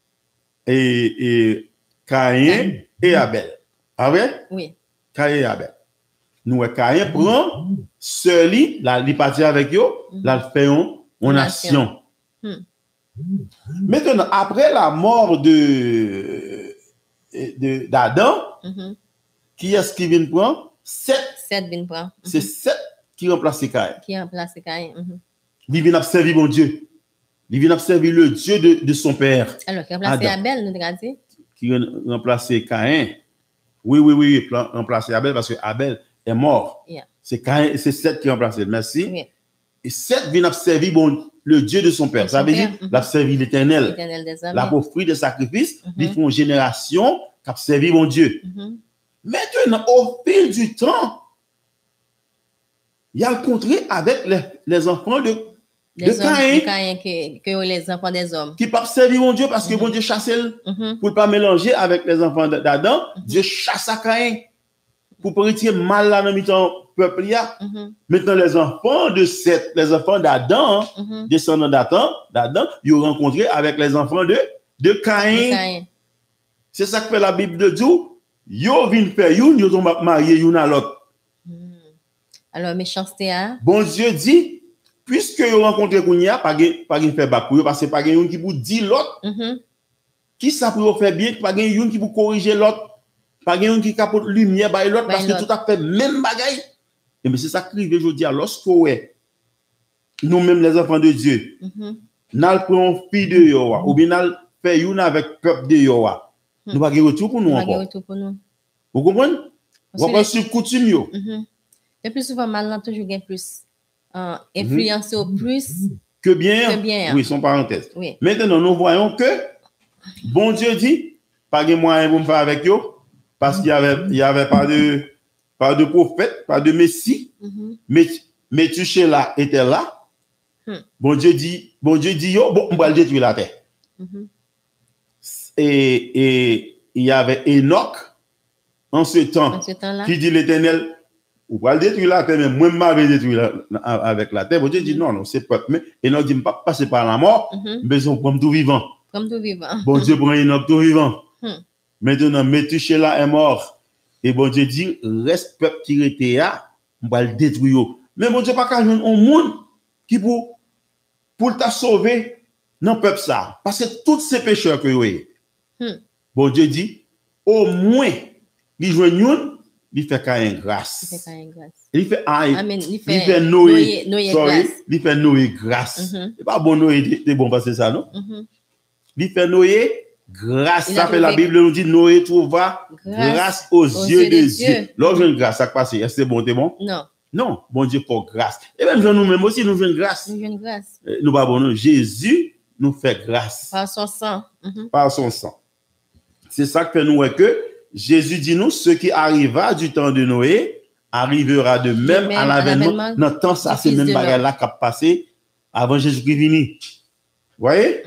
et Caïn et Abel. Ah ouais? Oui. Caïn et Abel. Nous, Caïn prend celui, là, il partit avec eux, là, il fait une nation. Maintenant, après la mort d'Adam, qui est-ce qui vient prendre? Seth vient prendre. C'est Seth qui remplace Caïn. Il vient observer mon Dieu. Il vient observer le Dieu de son père. Alors, qui remplace Abel, nous avons dit? Qui remplace Caïn. Oui, remplacer Abel parce que Abel est mort. Yeah. C'est Seth qui remplace. Merci. Oui. Et Seth vient observer le Dieu de son père. Ça veut dire l'observer l'éternel. La offrir des sacrifices, ils font une génération qui observe mon Dieu. Maintenant, au fil du temps, il y a le contraire avec les enfants de Caïn. Que les enfants des hommes. Qui ne peuvent servir mon Dieu parce que mon Dieu chasse pour ne pas mélanger avec les enfants d'Adam. Dieu chasse à Caïn pour ne pas retirer mal là dans le peuple. Maintenant, les enfants de Seth, les enfants d'Adam, descendants d'Adam, ils ont rencontré avec les enfants de Caïn. C'est ça que fait la Bible de Dieu. Yo vin faire une, yo ont marié une à l'autre. Alors, méchanceté, hein? Bon Dieu dit, puisque yo rencontré Kounia, pas gen faire bac pour yo, parce que pas gen une qui pour dire l'autre. Qui ça pour faire bien, pas gen une qui pour corriger l'autre. Pas gen une qui capote lumière by l'autre, parce que tout a fait même bagaille. Et mais c'est ça qui arrive, je dis, lorsque nous-mêmes les enfants de Dieu, nous prenons fille de yo, ou bien nous fait une avec peuple de yo. Nous pas retour pour nous encore. Vous comprenez? On va sur coutume yo. Le plus souvent maintenant toujours gain plus influence au plus que bien. Oui, son parenthèse. Oui. Maintenant nous voyons que bon Dieu dit pas de moyen pour me faire avec eux parce qu'il y avait pas de prophète, pas de messie. Mais Tushela était là. Bon Dieu dit yo bon on va le détruire la terre. Et il y avait Enoch en ce temps qui dit l'Éternel, ou va le détruire la terre, mais moi, je vais détruire avec la terre. Bon Dieu dit non, c'est pas. Mais Enoch dit, je ne pas passer par la mort, mais on prend tout vivant. Bon Dieu prend Enoch tout vivant. Maintenant, Métushela est mort. Et bon Dieu dit, reste peuple qui était là, on va le détruire. Mais bon Dieu pas qu'à un monde qui pour t'a sauver, non peuple ça. Parce que tous ces pécheurs que vous voyez, bon Dieu dit, au moins, il joue une, il fait Caïn grâce. Il fait Noé. Il fait Noé grâce. C'est pas bon Noé, c'est bon parce que ça, non? Il fait Noé grâce. Ça fait la Bible nous dit Noé trouva grâce aux yeux de Dieu. Lorsque grâce, ça passe. Est-ce que c'est bon, c'est bon? Non. Non, bon Dieu pour grâce. Et même nous-mêmes aussi, nous faisons grâce. Nous pas bon, Jésus nous fait grâce. Par son sang. Par son sang. C'est ça que nous est que Jésus dit nous, ce qui arriva du temps de Noé arrivera de même à l'avènement. Dans le temps, ça, c'est même bagarre là qui a passé avant Jésus-Christ venu. Vous voyez?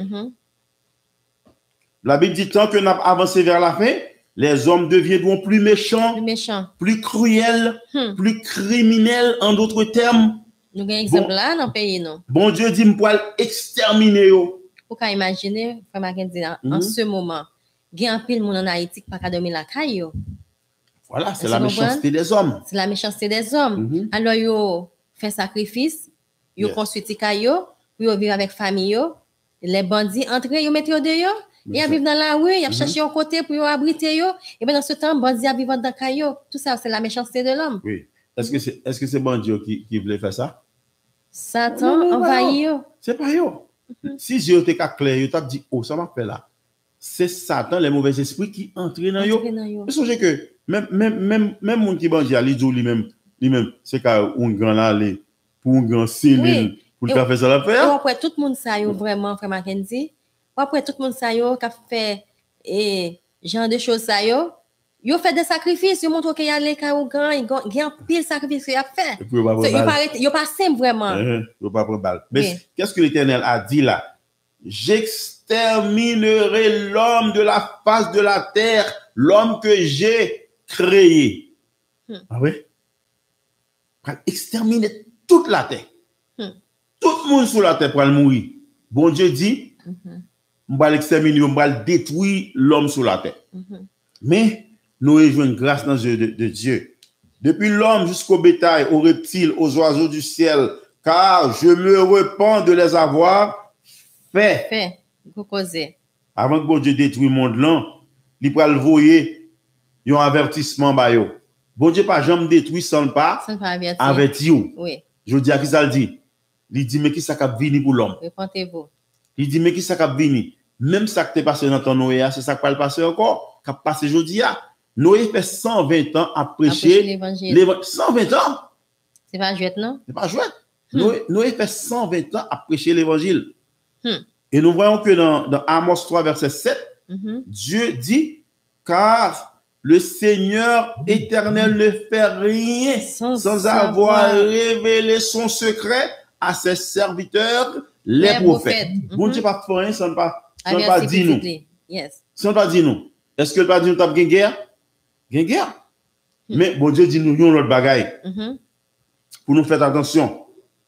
La Bible dit tant que nous avons avancé vers la fin, les hommes deviendront plus méchants, plus cruels, plus criminels, en d'autres termes. Nous avons un exemple là dans le pays, non? Bon Dieu dit, je vais exterminer. Vous pouvez imaginer, en ce moment, il y a un pile en Haïti qui n'a pas dormir la caille. Voilà, c'est la méchanceté des hommes. C'est la méchanceté des hommes. Alors, ils font sacrifice, ils construisent des cailloux, ils vivent avec famille, les bandits entrent, ils mettent dehors. Ils vivent dans la rue, ils cherchent un côté pour abriter. Et bien dans ce temps, bandits vivent dans le caillou. Tout ça, c'est la méchanceté de l'homme. Oui. Est-ce que c'est bandits qui voulait faire ça? Satan envahit. C'est pas eux. Si Dieu était clair, il t'a dit, oh, ça m'a fait là. c'est Satan, les mauvais esprits qui entrent dans yo. Vous songez que même monde qui bandit ali dit lui-même c'est qu'un grand aller pour un grand cellule pour le faire ça la faire. Après tout le monde ça yo vraiment frère Mackenzie. Après tout le monde ça yo qui fait genre de choses ça yo fait des sacrifices, yo montre qu'il y a les cas grand, il y a pile sacrifice qu'il a fait. Yo pas simple vraiment. Yo pas prendre balle. Mais qu'est-ce que l'Éternel a dit là? J'exterminerai l'homme de la face de la terre, l'homme que j'ai créé. Ah oui? Exterminer toute la terre. Tout le monde sur la terre pour mourir. Bon Dieu dit, on va l'exterminer, on va détruire l'homme sur la terre. Mais nous avons une grâce dans les yeux de Dieu. Depuis l'homme jusqu'au bétail, aux reptiles, aux oiseaux du ciel, car je me repens de les avoir fait. Avant que bon Dieu détruise le monde là, il va le voyer, il y a un avertissement. Bon Dieu pas jamais détruit sans pas avertir. Oui. Je dis à qui ça le dit? Il dit, mais qui ça cap venir pour l'homme? Répondez-vous. Il dit, mais qui ça cap venir? Même ça qui t'est passé dans ton Noé, c'est ça qui va le passer encore, qui a passé aujourd'hui. Noé fait 120 ans à prêcher l'évangile. 120 ans? C'est pas jouet, non? C'est pas jouet. Noé fait 120 ans à prêcher l'évangile. Et nous voyons que dans Amos 3, verset 7, Dieu dit, car le Seigneur éternel ne fait rien sans avoir révélé son secret à ses serviteurs, les prophètes. Bon Dieu pas faire rien sans pas dire nous. Sans pas dire nous. Est-ce que le pas dit nous tape une guerre? Une guerre. Mais bon Dieu dit nous l'autre bagaille. Pour nous faire attention.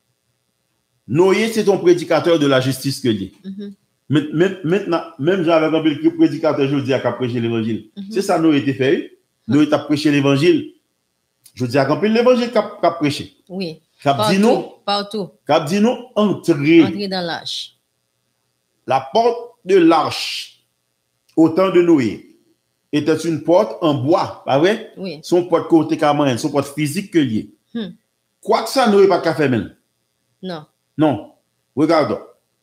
Noé, c'est ton prédicateur de la justice que dit. Maintenant, même j'avais un peu prédicateur, je dis à prêcher l'évangile. C'est ça Noé était fait. Noé t'a prêché l'évangile. Je dis à l'évangile qu'a prêché. Oui. Partout. Qu'a dit nous entrer dans l'arche. La porte de l'arche au temps de Noé était une porte en bois, pas vrai? Oui. Son porte côté camarade, son porte physique que lié. Quoi que ça Noé pas qu'à faire même. Non. Regarde.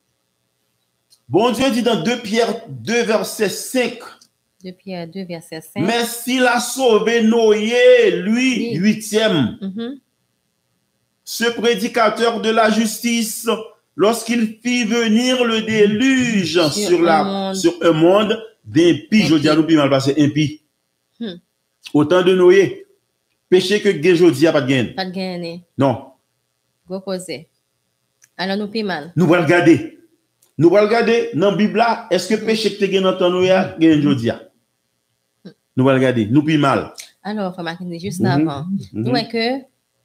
Bon Dieu dit dans 2 Pierre 2 verset 5. 2 Pierre 2 verset 5. Mais s'il a sauvé Noé, lui, 8e, ce prédicateur de la justice, lorsqu'il fit venir le déluge sur un monde d'impies, je dis à nous, puis mal passé, impies. Autant de Noé, péché que Géjodi a pas de gain. Pas de gain. Non. Go poser. Alors nous puis mal. Nous allons regarder. Nous allons regarder dans la Bible, est-ce que péché que tu as dans ton Noé, gain Géjodi? Nous allons regarder. Nous puis mal. Alors, Frère Mackenzie, juste avant, nous voyons que,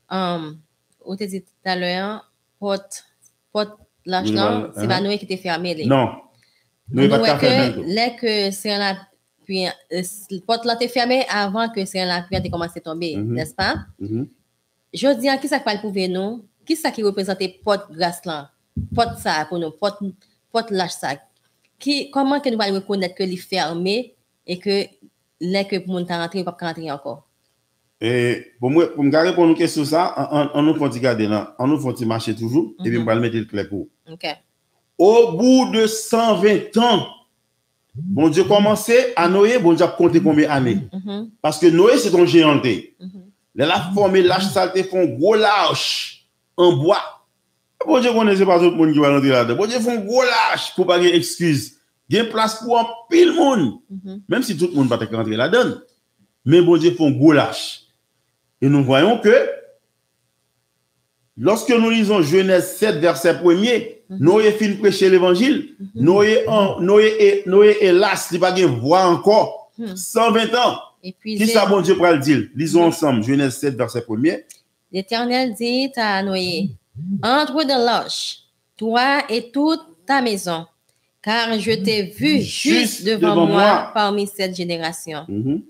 on te dit tout à l'heure, porte l'argent, c'est pas Noé qui t'a fermé. Non. Nous voyons que c'est la puis porte là t'est fermée avant que c'est la pluie ait commencé à tomber, n'est-ce pas? Je dis, qui ça parle pour nous? Qui ça qui représente porte grâce là? Porte ça pour nous, porte lâche ça. Comment que nous allons reconnaître que est fermé et que les que pour nous rentrer pas rentrer encore? Et pour me garder pour nous question ça, on nous faut regarder là, on nous faut marcher toujours et puis on va le mettre le clair pour. OK. Au bout de 120 ans, bon Dieu commençait à Noé, bon Dieu a compté combien d'années? Parce que Noé c'est un géant. Il a formé lâche saleté font gros lâche en bois. Bon Dieu connaissait pas tout le monde qui va rentrer là-dedans. Bon Dieu font gros lâche pour pas avoir excuse. Il y a place pour un pile monde. Même si tout le monde va pas rentrer là-dedans. Mais bon Dieu font gros lâche. Et nous voyons que lorsque nous lisons Genèse 7 verset 1er, Noé fin prêcher l'évangile. Noé est las, il pas voix encore. 120 ans. Qui ça bon Dieu pour le dire? Lisons ensemble Genèse 7 verset 1er. L'Éternel dit à Noé, entre dans l'arche, toi et toute ta maison, car je t'ai vu juste devant moi parmi cette génération.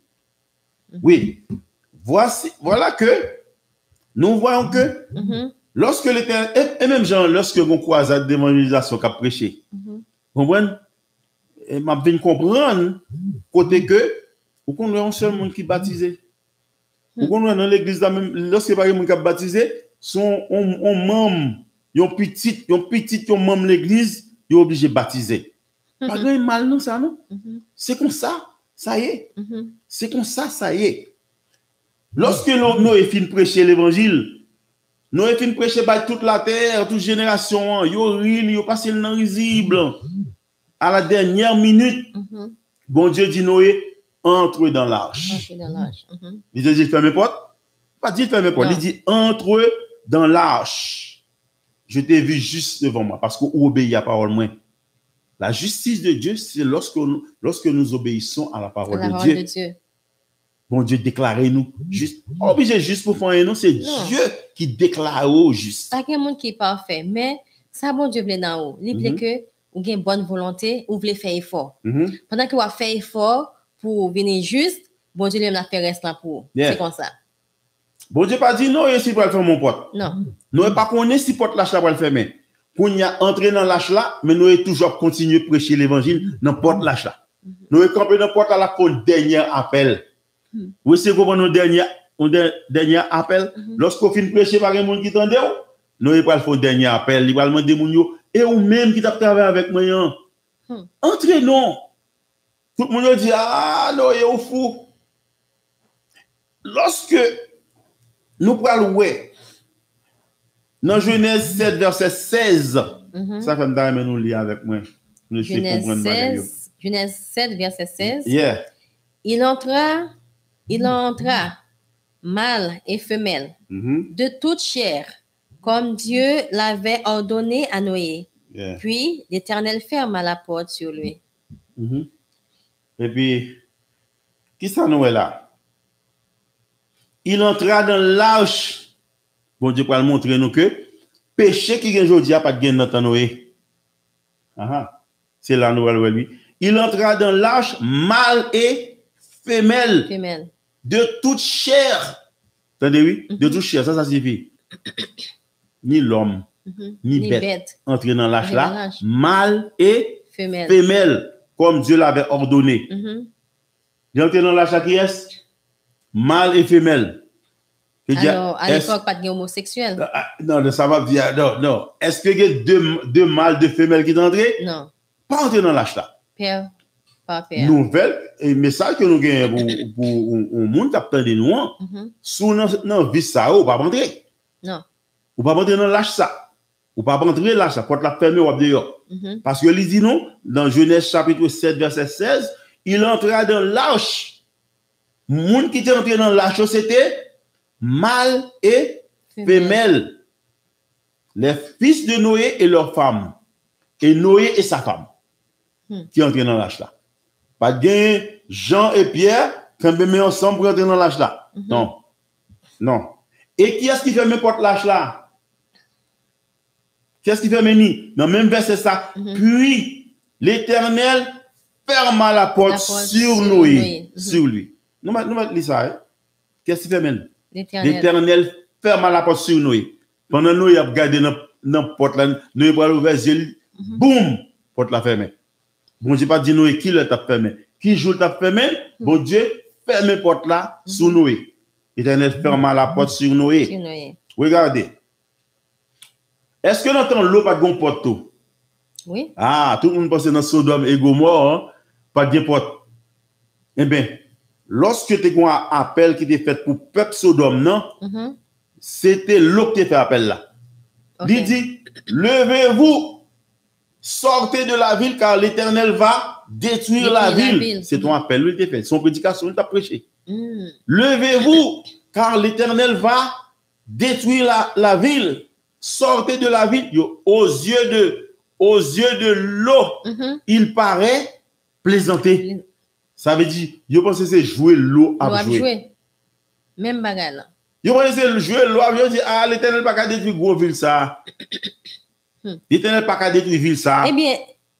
Oui. Voilà que nous voyons que lorsque l'Éternel, et même Jean, lorsque mon croisade d'évangélisation qui a prêché, comprenez? Et m'a bien comprendre côté que vous connaissez un seul monde qui est baptisé. Vous connaissez dans l'église lorsque par exemple qui a baptisé, son membre, yon petit membre l'église, il est obligé de baptiser. Pas grand mal non ça non. C'est comme ça, ça y est. C'est comme ça y est. Lorsque Noé fin prêcher l'évangile, Noé fin prêcher par toute la terre, toute génération, yo ril, yo passé dans risible. À la dernière minute, bon Dieu dit Noé, entre dans l'arche. Il dit ferme porte. Pas dit ferme porte, il dit entre dans l'arche. Je t'ai vu juste devant moi parce qu'on obéit à la parole moi. La justice de Dieu, c'est lorsque nous obéissons à la parole de Dieu. Bon Dieu déclarait nous juste. Obligé juste pour faire nous, c'est Dieu qui déclare au juste. Pas quelqu'un monde qui est parfait, mais ça bon Dieu veut dans haut. Il veut que ou gain bonne volonté, ou voulez faire effort. Pendant que vous fait effort pour venir juste, bon Dieu lui a fait reste là pour. C'est comme ça. Bon Dieu pas dit non, si pour faire mon pote. Non. Nous pas connaît si porte lâche là pour le fermer. Pour y a entrer dans lâche là, mais nous toujours continuer prêcher l'évangile dans porte lâche là. Nous camper dans porte là pour dernier appel. Vous savez comment nous dernier appel lorsqu'on finit prêcher par un monde qui tendait, nous pas le dernier appel, il va demander moun yo et ou même qui t'a travaillé avec moi. Entrez non. Tout le monde dit ah non, il est fou. Lorsque nous parlons dans Genèse 7 verset 16, ça fait me nous lire avec moi. Genèse 7 verset 16. Yeah. Il entra mâle et femelle de toute chair, comme Dieu l'avait ordonné à Noé. Yeah. Puis l'Éternel ferma la porte sur lui. Et puis, qui ça nous est là? Il entra dans l'arche. Bon Dieu pour montrer nous que péché qui vient aujourd'hui a pas de gain dans Noé. C'est là nous lui. Il entra dans l'arche mâle et femelle. De toute chair. Attendez, oui? De toute chair, ça signifie ni l'homme, ni bête. Entrer dans l'arche là, mâle et femelle, comme Dieu l'avait ordonné. Il entre dans l'arche là qui est mâle et femelle. Alors, à l'époque, pas de homosexuel. Non, ça va bien. Non. Est-ce qu'il y a deux mâles, deux femelles qui sont entrés? Non. Pas entrer dans l'arche là. Père, pas père. Nouvelle, et message que nous gagnons pour le monde qui attend de nous, sous nos vies, ça, ou pas rentrer. Non. Ou pas rentrer dans l'arche ça. Ou pas rentrer l'arche ça. Porte la fermée ou dehors. Parce que il dit non, dans Genèse chapitre 7, verset 16, il entra dans l'arche. Le monde qui était entré dans l'arche, c'était mâle et femelle. Les fils de Noé et leurs femmes. Et Noé et sa femme. Qui entrent dans l'arche là. Pas de Jean et Pierre, quand ils mettent ensemble pour entrer dans l'arche là. Non. Et qui est-ce qui ferme porte l'arche là? Qu'est-ce qui ferme ni? Dans le même verset ça. Puis l'Éternel ferma la porte sur Noé. Sur lui. Nous mettons ça. Qu'est-ce qui ferme? L'Éternel ferma la porte sur Noé. Pendant Noé a regardé dans la porte là, Noé va ouvrir les yeux. Boum! Porte la fermée. Bon Dieu pas dit Noé qui le t'a fermé. Qui joue t'a fermé? Bon Dieu ferme porte là sur Noé. L'Éternel ferma la porte sur Noé. Regardez. Est-ce que dans l'eau pas de bon porte tout? Oui. Ah, tout le monde pense dans Sodome et Gomorrhe, pas de porte. Eh bien, lorsque tu as un appel qui était fait pour le peuple Sodome, non? C'était l'eau qui fait appel là. Il dit, levez-vous, sortez de la ville car l'Éternel va détruire la ville. C'est ton appel, il était fait. Son prédication, il t'a prêché. Levez-vous car l'Éternel va détruire la ville. Sortez de la ville. Aux yeux de l'eau, il paraît plaisanter. Ça veut dire, je pense que c'est jouer l'eau à jouer. Même bagarre là. Je pense que c'est jouer l'eau à jouer. Ah, l'Éternel n'a pas détruire gros ville ça. L'Éternel n'a pas détruire ville ça. Eh bien,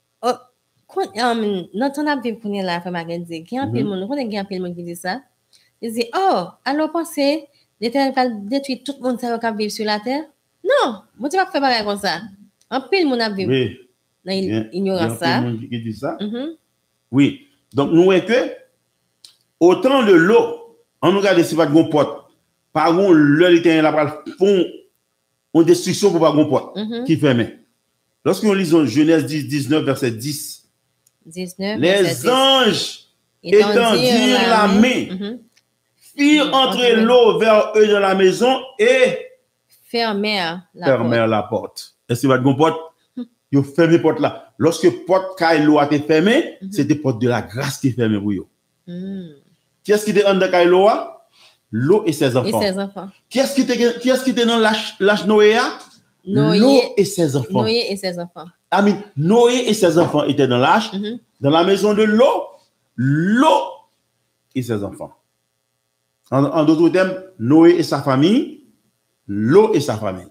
notre on a vu pour la femme à dire, qui a un peu de monde qui dit ça. Il dit, oh, alors pensez, l'Éternel va détruire tout le monde qui va vivre sur la terre? Non, vous ne pouvez pas faire pareil comme ça. Un peu de monde a vu. Oui. Il ignore ça. Qui dit ça? Oui. Donc, nous voyons que, autant de l'eau, on nous regarde si pas de bon pote, par contre, l'Éternel a font une destruction pour pas de bon pote qui ferme. Lorsque nous lisons Genèse 10, 19, verset 10, 19, les anges étendirent la main, firent entrer l'eau vers eux dans la maison et fermèrent la porte. Est-ce que vous avez une porte? Ils ont fermé la porte là. Lorsque la porte Kailo a été fermée, c'était la porte de la grâce qui est fermée pour eux. Qui est-ce qui était en de Kailo? L'eau et ses enfants. Qui est-ce qui était dans l'âge Noé? L'eau et ses enfants. Noé et ses enfants. Amin, Noé et ses enfants étaient dans l'âge, dans la maison de l'eau et ses enfants. En d'autres termes, Noé et sa famille, l'eau et sa famille.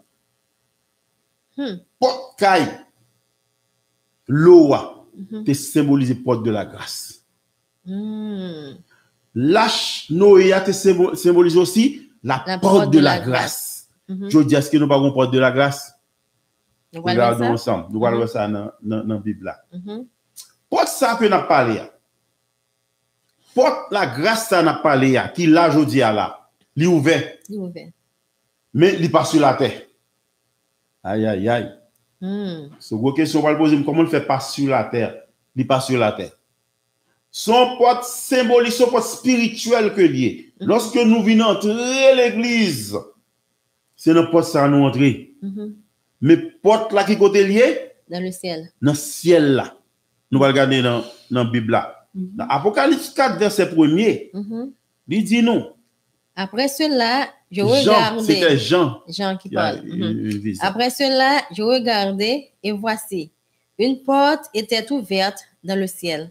Porte caille, l'eau te symbolise porte de la grâce. L'âge Noé te symbolise aussi la porte de la grâce. Je dis, est-ce que nous n'avons pas porte de la grâce? Regardons ensemble. Nous allons voir ça dans la Bible là. Porte ça que nous avons parlé. Porte la grâce ça n'a parlé qui là aujourd'hui là. Il est ouvert. Mais il passe sur la terre. Aïe aïe aïe. C'est une question on va poser, comment on fait passer sur la terre? Il passe sur la terre. Son porte symbolique, son porte spirituel que lié. Lorsque nous venons entrer l'église, c'est notre porte ça nous entrer. Mais porte là qui côté lié? Dans le ciel. Dans le ciel là. Nous allons regarder dans la Bible là. Dans Apocalypse 4, verset 1er, il dit non. Après cela, je regardais. C'était Jean. Jean qui parle. Après cela, je regardais et voici, une porte était ouverte dans le ciel.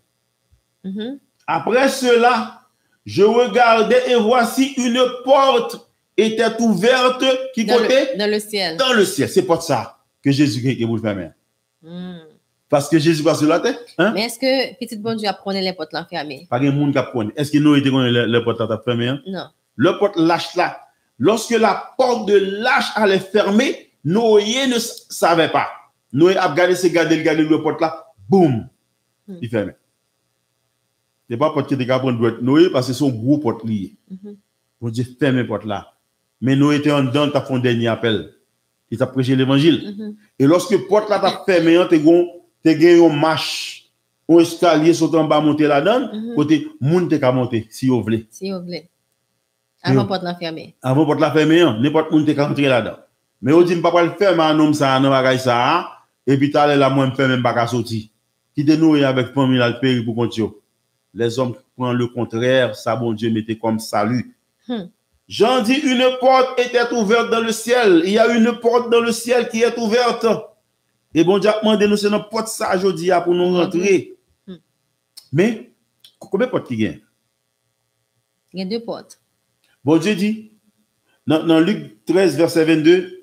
Après cela, je regardais et voici, une porte était ouverte qui côté? Dans le ciel. Dans le ciel. C'est pour ça que Jésus est pour le faire. Parce que Jésus passe sur la terre. Hein? Mais est-ce que petit bon Dieu a pris les portes fermées? Pas de monde qui a pris. Est-ce que nous étions les portes fermées? Non. Le porte lâche là. Lorsque la porte de lâche allait fermer, Noé ne savait pas. Noé a gardé le porte là. Boum. Il ferme. Ce n'est pas porte qui était capable de Noé parce que c'est son gros porte lié. On dit ferme porte là. Mais Noé était en dedans, t'as fait un dernier appel. Il t'a prêché l'évangile. Et lorsque porte là t'a fermé, t'es gagné une marche, un escalier sauter en bas, monter là-dedans, côté monde t'es qu'à monter, si vous voulez. Si vous voulez. Avant porte la fermée. Avant porte la fermée, n'importe monde t'es qu'à entrer là-dedans. Mais on dit, pas le fermer un homme ça, un bagage ça, et puis t'as là, moi, me faire même pas qu'à sortir. Qui te nourrit avec famille là, le pays pour continuer. Les hommes prennent le contraire, ça, bon Dieu, mettez comme salut. Jean dit, une porte était ouverte dans le ciel. Il y a une porte dans le ciel qui est ouverte. Et bon Dieu a demandé nous, c'est notre porte ça aujourd'hui pour nous rentrer. Mais, combien de portes il y a? Il y a 2 portes. Bon Dieu dit, dans Luc 13, verset 22,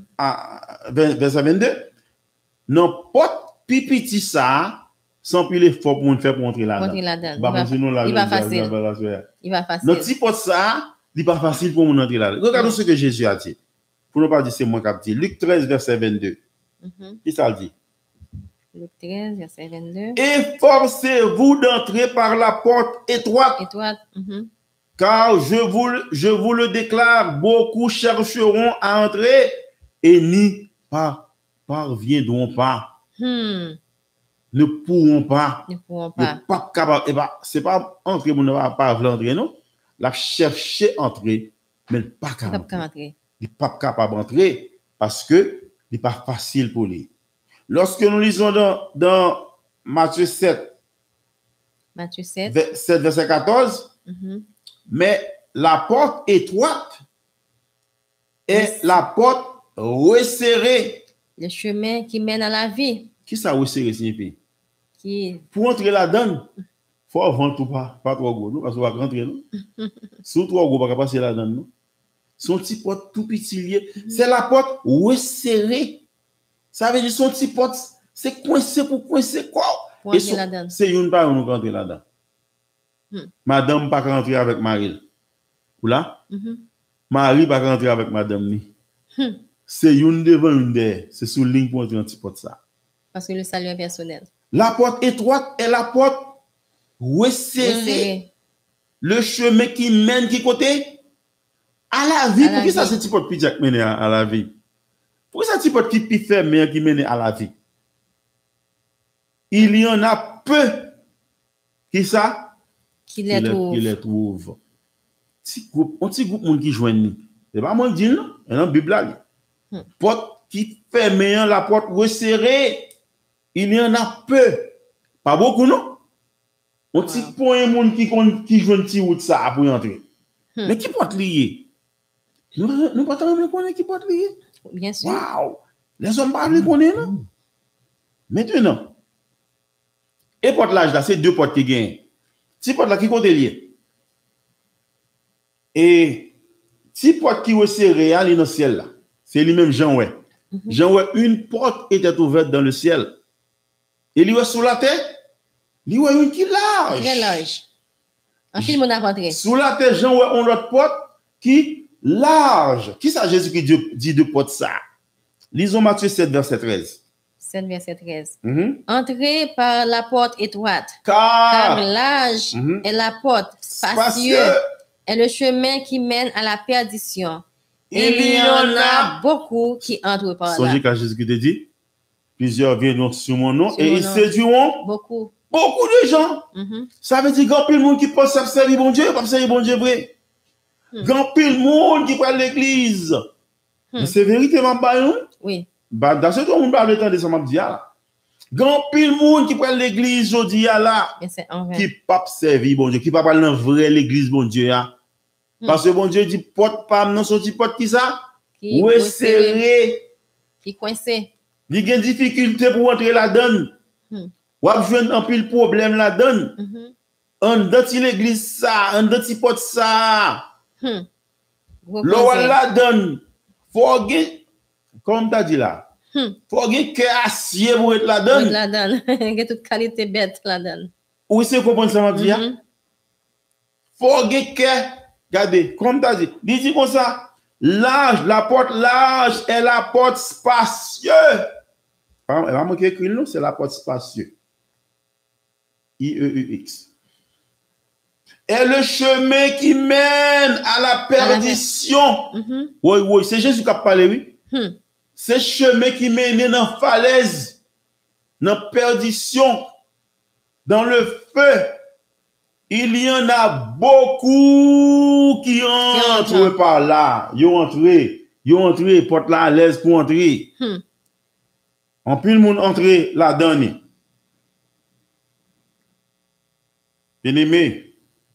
verset 22, non, porte pipiti ça, sans plus l'effort pour nous faire pour entrer là-dedans. Il va facile. Il va facile. Notre petit porte ça, il n'est pas facile pour nous entrer là-dedans. Regardons ce que Jésus a dit. Pour ne pas dire c'est moi qui a dit. Luc 13, verset 22. Qui ça dit? Luc 13, verset 22. Efforcez-vous d'entrer par la porte étroite. Car je vous le déclare, beaucoup chercheront à entrer et n'y parviendront pas. Ne pourront pas. Ne pas capable. Et c'est pas entrer, vous ne pas entrer, non? La chercher entrer, mais pas capable. Il n'est pas capable d'entrer parce que il n'est pas facile pour lui. Lorsque nous lisons dans Matthieu 7, verset 14, mais la porte étroite et la porte resserrée. Le chemin qui mène à la vie. Qui ça resserré signifie? Pour entrer là-dedans, il faut avant tout pas trop gros, parce qu'on va rentrer. Sous trop gros, on va passer là-dedans. Son petit porte tout petit lié, c'est la porte resserrée. Ça veut dire son petit porte, c'est coincé pour coincer quoi? Et c'est une part où nous rentrer là-dedans. Madame pas rentrer avec Marie. Ou là? Marie pas rentrer avec madame ni. C'est une devant une derrière. C'est sous ligne pour entrer dans petit porte ça. Parce que le salut est personnel. La porte étroite est la porte resserrée. Le chemin qui mène qui côté? À la vie. Pourquoi ça c'est petit porte qui mène à la vie? Pourquoi ça petit porte qui ferme qui mène à la vie? Il y en a peu Qui ça? Qui les trouve. Qui les trouve. Un petit groupe monde qui joignent. C'est pas moi qui dis non, dans la Bible là. Porte qui ferme la porte resserrée. Il y en a peu. Pas beaucoup non? Un petit point monde qui joue un petit route ça pour y entrer. Mais qui porte lié? Nous pas tant connaître qui porte lié. Bien sûr. Waouh! Les hommes pas connaître non. Maintenant, et porte l'âge là, c'est deux portes qui gagnent. Si porte là qui côté lié. Et si porte qui resserré là dans le ciel là, c'est lui-même Jean ouais. Jean ouais, une porte était ouverte dans le ciel. Et lui ouais sous la terre, lui ouais une qui large. Très large. En film on a rentré. Sous la terre, Jean ouais on l'autre porte qui large. Qui ça Jésus qui dit de porte ça? Lisons Matthieu 7 verset 13. 7 verset 13. Entrez par la porte étroite, car large est la porte, spacieux est le chemin qui mène à la perdition. Il y en a beaucoup qui entrent par là. Songez qu'à Jésus qui te dit, plusieurs viendront sur mon nom et ils séduiront beaucoup de gens. Ça veut dire qu'il y a monde qui pense servir bon Dieu, pas servir bon Dieu vrai. Il y a monde qui prend l'église. C'est vérité, ma baillon? Oui. Bah, dans ce temps, on va attendre ça, m'a dit là. Grand pile monde qui prend l'église aujourd'hui là, qui pas servir bon Dieu, qui pas parler dans vraie l'église bon Dieu là. Parce que bon Dieu dit porte pas non sorti porte qui ça? Ouais serré. Qui coincé. Il y a des difficultés pour entrer là-dedans. Ou a besoin un pile problème là-dedans. En dans l'église ça, en dans porte ça. L'eau là-dedans. Faut comme tu as dit là, faut que cœur acier pour être là-dedans. Là-dedans, il y a toute qualité bête là-dedans. Oui, c'est comprendre ça, m'a dit. Faut que cœur, regardez, comme tu as dit, dis comme ça, large, la porte large est la porte spacieuse. Elle va manquer écrit non, c'est la porte spacieuse. IEUX. Et le chemin qui mène à la perdition. Oui, c'est Jésus qui a parlé, oui. C'est le chemin qui mène dans la falaise, dans la perdition, dans le feu. Il y en a beaucoup qui entrent par là. Ils ont entré, porte là à l'aise pour entrer. En plus, le monde entrer là-dedans. Bien aimé.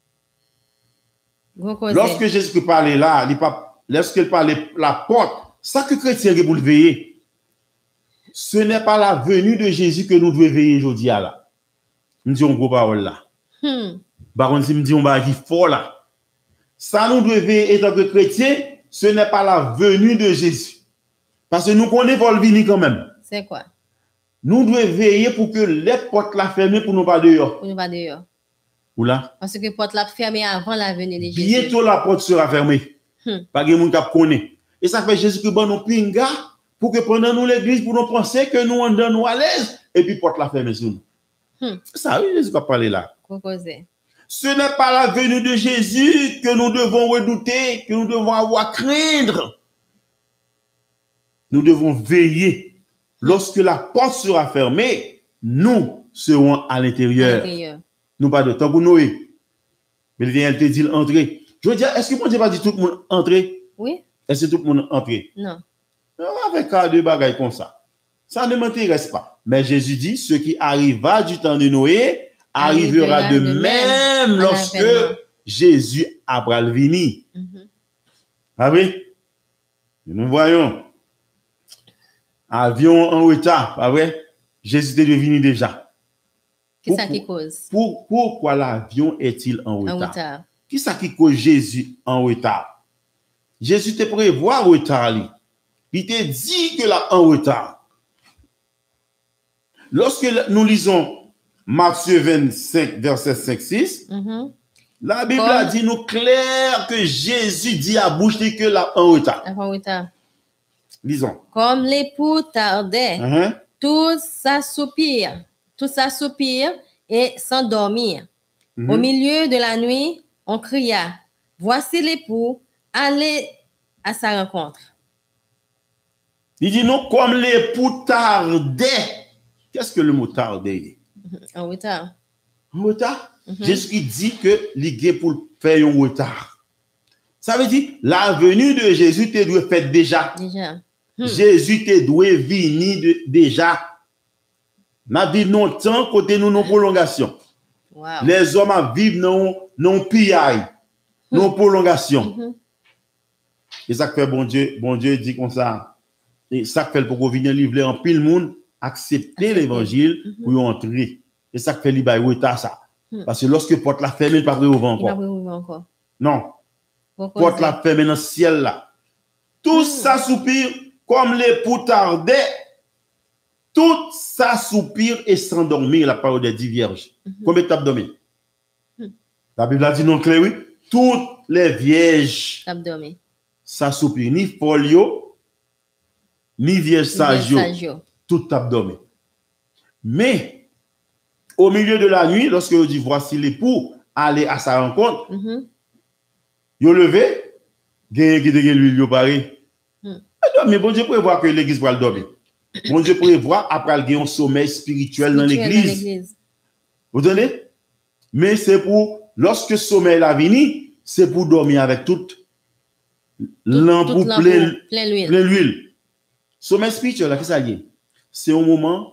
Lorsque Jésus parlait là, lorsqu'il parlait la porte, ça que chrétien est pour le veiller. Ce n'est pas la venue de Jésus que nous devons veiller aujourd'hui là. Nous disons gros parole là. Par contre, si nous disons bah qui fort là. Ça nous devons veiller étant que chrétien, ce n'est pas la venue de Jésus. Parce que nous connaissons le venir quand même. C'est quoi? Nous devons veiller pour que les portes la fermées pour nous pas dehors. Pour nous pas dehors. Ou là? Parce que porte la fermée avant la venue de Jésus. Bientôt la porte sera fermée. Pas de monde qui connaît. Et ça fait Jésus que bon nous pinga pour que pendant nous l'église pour nous penser que nous andons nous à l'aise et puis porte la fermée sur nous. Ça oui Jésus qui a parlé là. Ce n'est pas la venue de Jésus que nous devons redouter, que nous devons avoir craindre. Nous devons veiller. Lorsque la porte sera fermée, nous serons à l'intérieur. Nous pas de temps pour Noé. Mais il vient, elle te dit entrer. Je veux dire, est-ce que mon Dieu va dire tout le monde entrer? Oui. Est-ce que tout le monde entrer? Non. Avec deux bagailles comme ça. Ça ne m'intéresse pas. Mais Jésus dit, ce qui arriva du temps de Noé arrivera de même lorsque Jésus après le venir. Ah oui? Nous voyons. Avion en retard, pas vrai? Jésus était devenu déjà. Qu'est-ce ça qui cause? Pourquoi l'avion est-il en retard? Qui ça qui cause Jésus en retard? Jésus te prévoit retard. Il te dit que là en retard. Lorsque nous lisons Matthieu 25, verset 5-6, la Bible a dit nous clair que Jésus dit à bouche que là en retard. En retard. Lisons. Comme l'époux tardait, tous s'assoupirent et s'endormirent. Au milieu de la nuit, on cria, voici l'époux, allez à sa rencontre. Il dit non, comme l'époux tardait. Qu'est-ce que le mot tardait? En retard. En retard? Jésus dit que l'idée pour faire un retard. Ça veut dire la venue de Jésus te doit faire déjà. Jésus te doit venir déjà. N'a dit non temps côté nous non prolongation. Wow. Les hommes à vivre non pillaille, non prolongation. Et ça fait bon Dieu dit comme ça. Et ça fait pour qu'on vienne livrer en pile monde accepter l'évangile pour entrer. Et ça fait libérer retard ça. Parce que lorsque porte la ferme, il pas ouvrir encore. Non. Porte la ferme dans le ciel là. Tout ça soupire comme l'époux tardait. Tout ça soupire et s'endormir, la parole des 10 vierges. Combien de dormi? La Bible a dit non clair, oui. Toutes les vierges. Ça soupire. Ni folio, ni vierge sage. Tout dormi. Mais, au milieu de la nuit, lorsque on dit voici l'époux, aller à sa rencontre, yo levé, gagné qui de l'huile, yo paré. Mais bon Dieu prévoit que l'église va le dormir. Bon Dieu prévoit après il y a un sommeil spirituel dans l'église. Vous entendez? Mais c'est pour, lorsque le sommeil a venu, c'est pour dormir avec toute l'ampoule pleine l'huile. Sommeil spirituel, qu'est-ce que ça y est? C'est un moment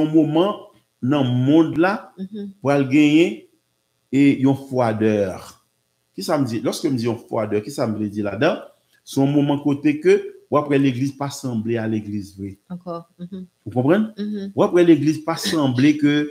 dans le monde là pour gagner et une froideur. Qui ça me dit? Lorsque je me dis une froideur, qui ça me dit là-dedans? C'est un moment côté que ou après l'église pas semblé à l'église vrai. Encore. Vous comprenez? Ou après l'église pas semblé que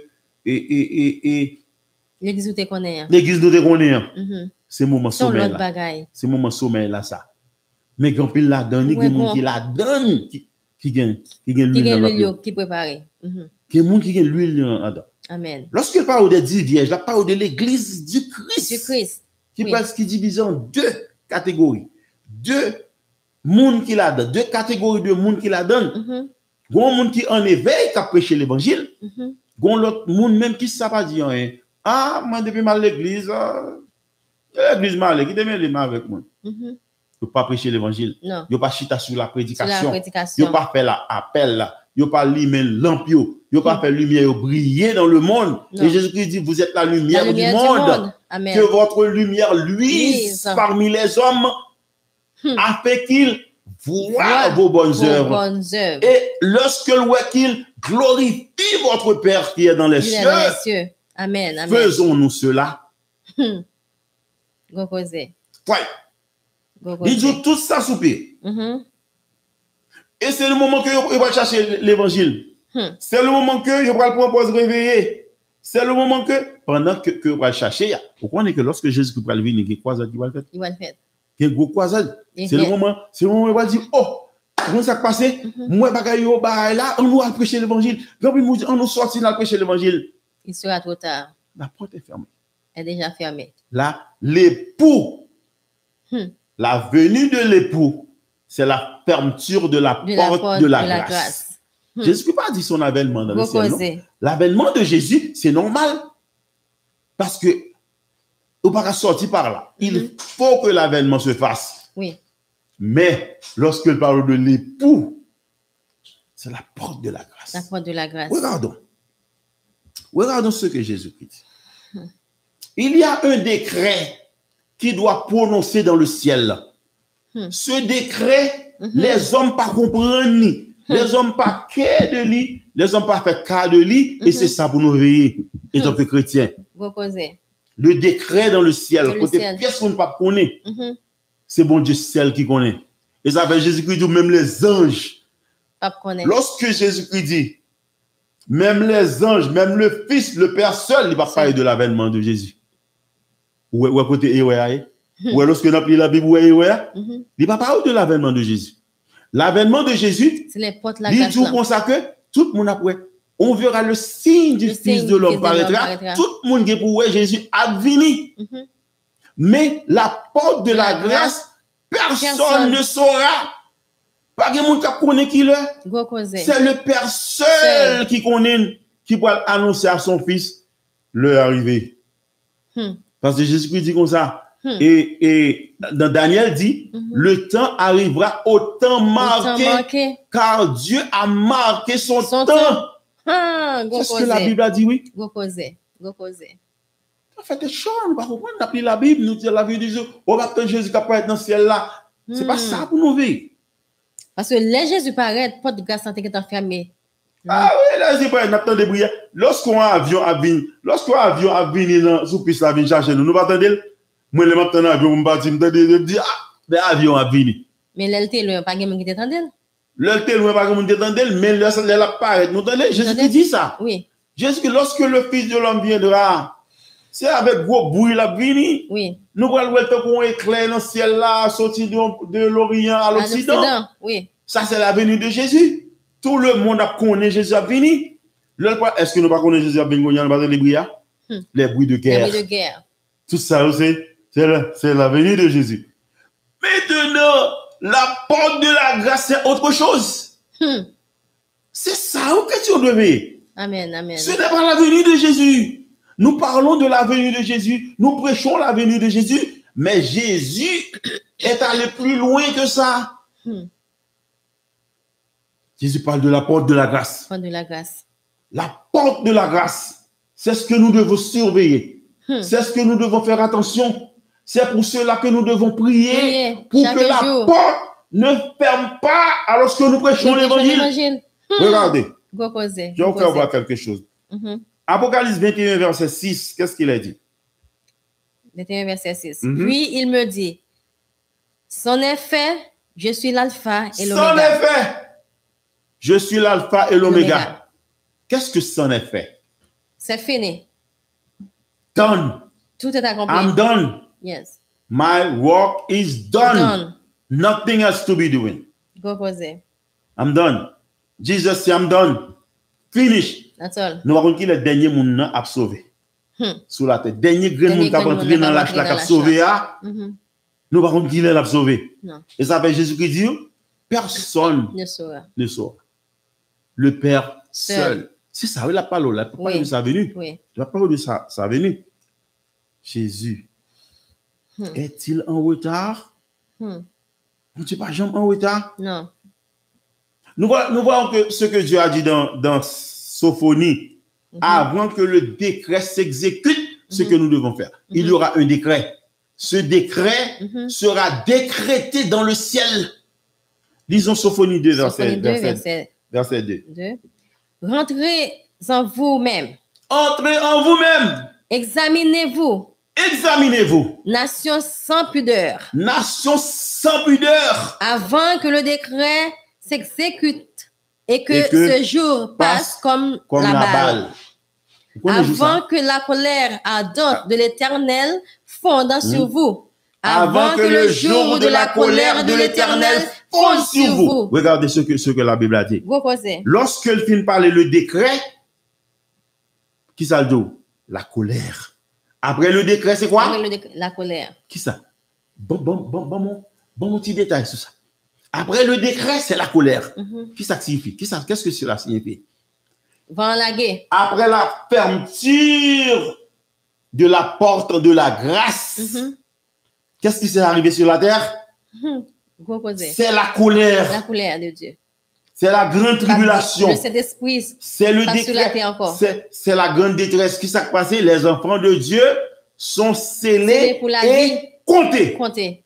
l'église où tu connais. L'église où tu connais. C'est moment sommeil là. C'est moment sommeil là ça. Mais quand il la donne, il y a des gens qui la donnent qui gagne l'huile qui prépare. Qui monde qui gagne l'huile là-dedans. Amen. Lorsqu'il parle des 10 vierges, il parle de l'église du Christ. Du Christ. Qui divise en deux catégories. Deux monde qui la donne, deux catégories de monde qui la donne. Gon monde qui en éveil qui a prêché l'évangile. Gon l'autre monde même qui ça pas dit rien. Ah, moi depuis mal l'église mal qui demande mal avec moi. Yo pas prêcher l'évangile. Yo pas chita sur la prédication. Yo pas faire l'appel là. Yo pas limer lampe yo pas faire lumière briller dans le monde. Et Jésus-Christ dit vous êtes la lumière du monde. Amen. Que votre lumière luise parmi les hommes. Afin qu'il voit vos bonnes œuvres. Et lorsque le voit qu'il glorifie votre Père qui est dans les cieux. Amen. Faisons-nous cela. Ouais. Il dit tout ça soupir. Et c'est le moment que vous va chercher l'évangile. C'est le moment que vous va le proposer réveiller. C'est le moment que pendant que vous va chercher, vous connaissez que lorsque Jésus va venir, il y a quoi qui va le faire? Il va le faire. C'est le moment où il va dire, oh, comment ça passe? Moi, là, on nous a prêché l'évangile. On nous sortit là prêcher l'évangile. Il sera trop tard. La porte est fermée. Elle est déjà fermée. Là, l'époux, la venue de l'époux, c'est la fermeture de la porte de la grâce. Jésus n'a pas dit son avènement dans le ciel. L'avènement de Jésus, c'est normal. Parce que on ne peut pas sortir par là. Il faut que l'avènement se fasse. Oui. Mais lorsque il parle de l'époux, c'est la porte de la grâce. La porte de la grâce. Regardons ce que Jésus dit. Il y a un décret qui doit prononcer dans le ciel. Ce décret, les hommes pas comprennent ni. Les hommes pas care de lui. Les hommes pas fait cas de lui. Et c'est ça pour nous veiller. Et tant que chrétiens. Le décret dans le ciel, côté personne ne pas connaît. C'est bon Dieu seul qui connaît. Et ça fait Jésus-Christ dit même les anges. Lorsque Jésus-Christ dit, même les anges, même le Fils, le Père seul, il va parler de l'avènement de Jésus. Ou côté Ewe. Ou lorsque on a pris la Bible, il va parler de l'avènement de Jésus. L'avènement de Jésus, il dit comme ça que tout le monde après. On verra le signe du Fils de l'homme paraîtra. Tout le monde qui est pour Jésus a venu. Mais la porte de la grâce, personne ne saura. Pas de monde qui connaît qui est. C'est le Père seul qui connaît, qui peut annoncer à son Fils leur arrivée. Parce que Jésus-Christ dit comme ça. Et dans Daniel dit, le temps arrivera au temps marqué, car Dieu a marqué son temps. C'est ce que la Bible a dit, oui. En fait, c'est chaud, on ne va pas comprendre. On a pris la Bible, nous dit la vie de Jésus. On va attendre Jésus qui apparaît dans le ciel là. C'est pas ça pour nous vivre. Parce que les Jésus paraît, porte de grâce santé qui est enfermée. Ah oui, là, c'est pas un des brouillard. Lorsqu'un avion a venu sous piste, la vient chercher nous, nous pas attendre. Moi, je m'attends à l'avion, je me dis, ah, l'avion a venu. Mais l'LT, le pas quelqu'un qui t'attendait. L'LT, le pas quelqu'un qui t'attendait, mais elle apparaît. Nous attendez, Jésus qui dit ça. Oui. Jésus que lorsque le Fils de l'homme viendra, c'est avec gros bruit la vini. Oui. Nous allons voir qu'on éclaire dans le ciel là, sorti de l'Orient à l'Occident. Oui. Ça, c'est la venue de Jésus. Tout le monde a connu Jésus à venir. Est-ce que nous ne connaissons pas Jésus à venir? Il y a les bruits, les bruits de guerre. Les bruits de guerre. Tout ça aussi, c'est la venue de Jésus. Maintenant, la porte de la grâce, c'est autre chose. C'est ça où question de vie. Amen, amen. Ce n'est pas la venue de Jésus. Nous parlons de la venue de Jésus. Nous prêchons la venue de Jésus. Mais Jésus est allé plus loin que ça. Jésus parle de la porte de la grâce. Porte de la grâce. La porte de la grâce, c'est ce que nous devons surveiller. C'est ce que nous devons faire attention. C'est pour cela que nous devons prier pour que la porte ne ferme pas alors que nous prêchons l'évangile. Regardez. Je vais vous faire voir quelque chose. Apocalypse 21, verset 6, qu'est-ce qu'il a dit? 21, verset 6. Puis il me dit, son effet, je suis l'alpha et l'oméga. Son effet, je suis l'alpha et l'oméga. Qu'est-ce que son effet? C'est fini. Done. Tout est accompli. I'm done. Yes. My work is done. Nothing else to be doing. Go poser. I'm done. Jesus said, I'm done. Finish. That's all. Nous avons dit le dernier monde a sauvé. Sous la tête. Dernier grain monde qui a rentré dans l'âge qui a sauvé. Nous avons dit qu'il a sauvé. Et ça fait Jésus qui dit, personne ne saura. Le Père seul. C'est ça, la parole. La parole de sa venue. La parole de sa venue. Jésus est-il en retard? On ne dit pas jamais en retard. Non. Nous voyons que ce que Dieu a dit dans Sophonie, avant que le décret s'exécute, ce que nous devons faire. Il y aura un décret. Ce décret sera décrété dans le ciel. Lisons Sophonie 2, verset 2. Rentrez en vous-même. Entrez en vous-même. Examinez-vous. Examinez-vous. Nation sans pudeur. Nation sans pudeur. Avant que le décret s'exécute et que ce jour passe comme la balle. Avant que la colère ardente de l'Éternel fonde sur vous. Avant que le jour de la colère de l'Éternel fonde sur vous. Regardez ce que la Bible a dit. Lorsque le film parlait le décret, qui ça le dit? La colère. Après le décret, c'est quoi? La colère. Qui ça? Bon petit détail sur ça. Après le décret, c'est la colère. Qui ça signifie? Qu'est-ce que cela signifie? Après la fermeture de la porte de la grâce, qu'est-ce qui s'est arrivé sur la terre? C'est la colère. La colère de Dieu. C'est la grande tribulation. C'est le décret. C'est la grande détresse. Qui s'est passé? Les enfants de Dieu sont scellés pour la et vie. Comptés.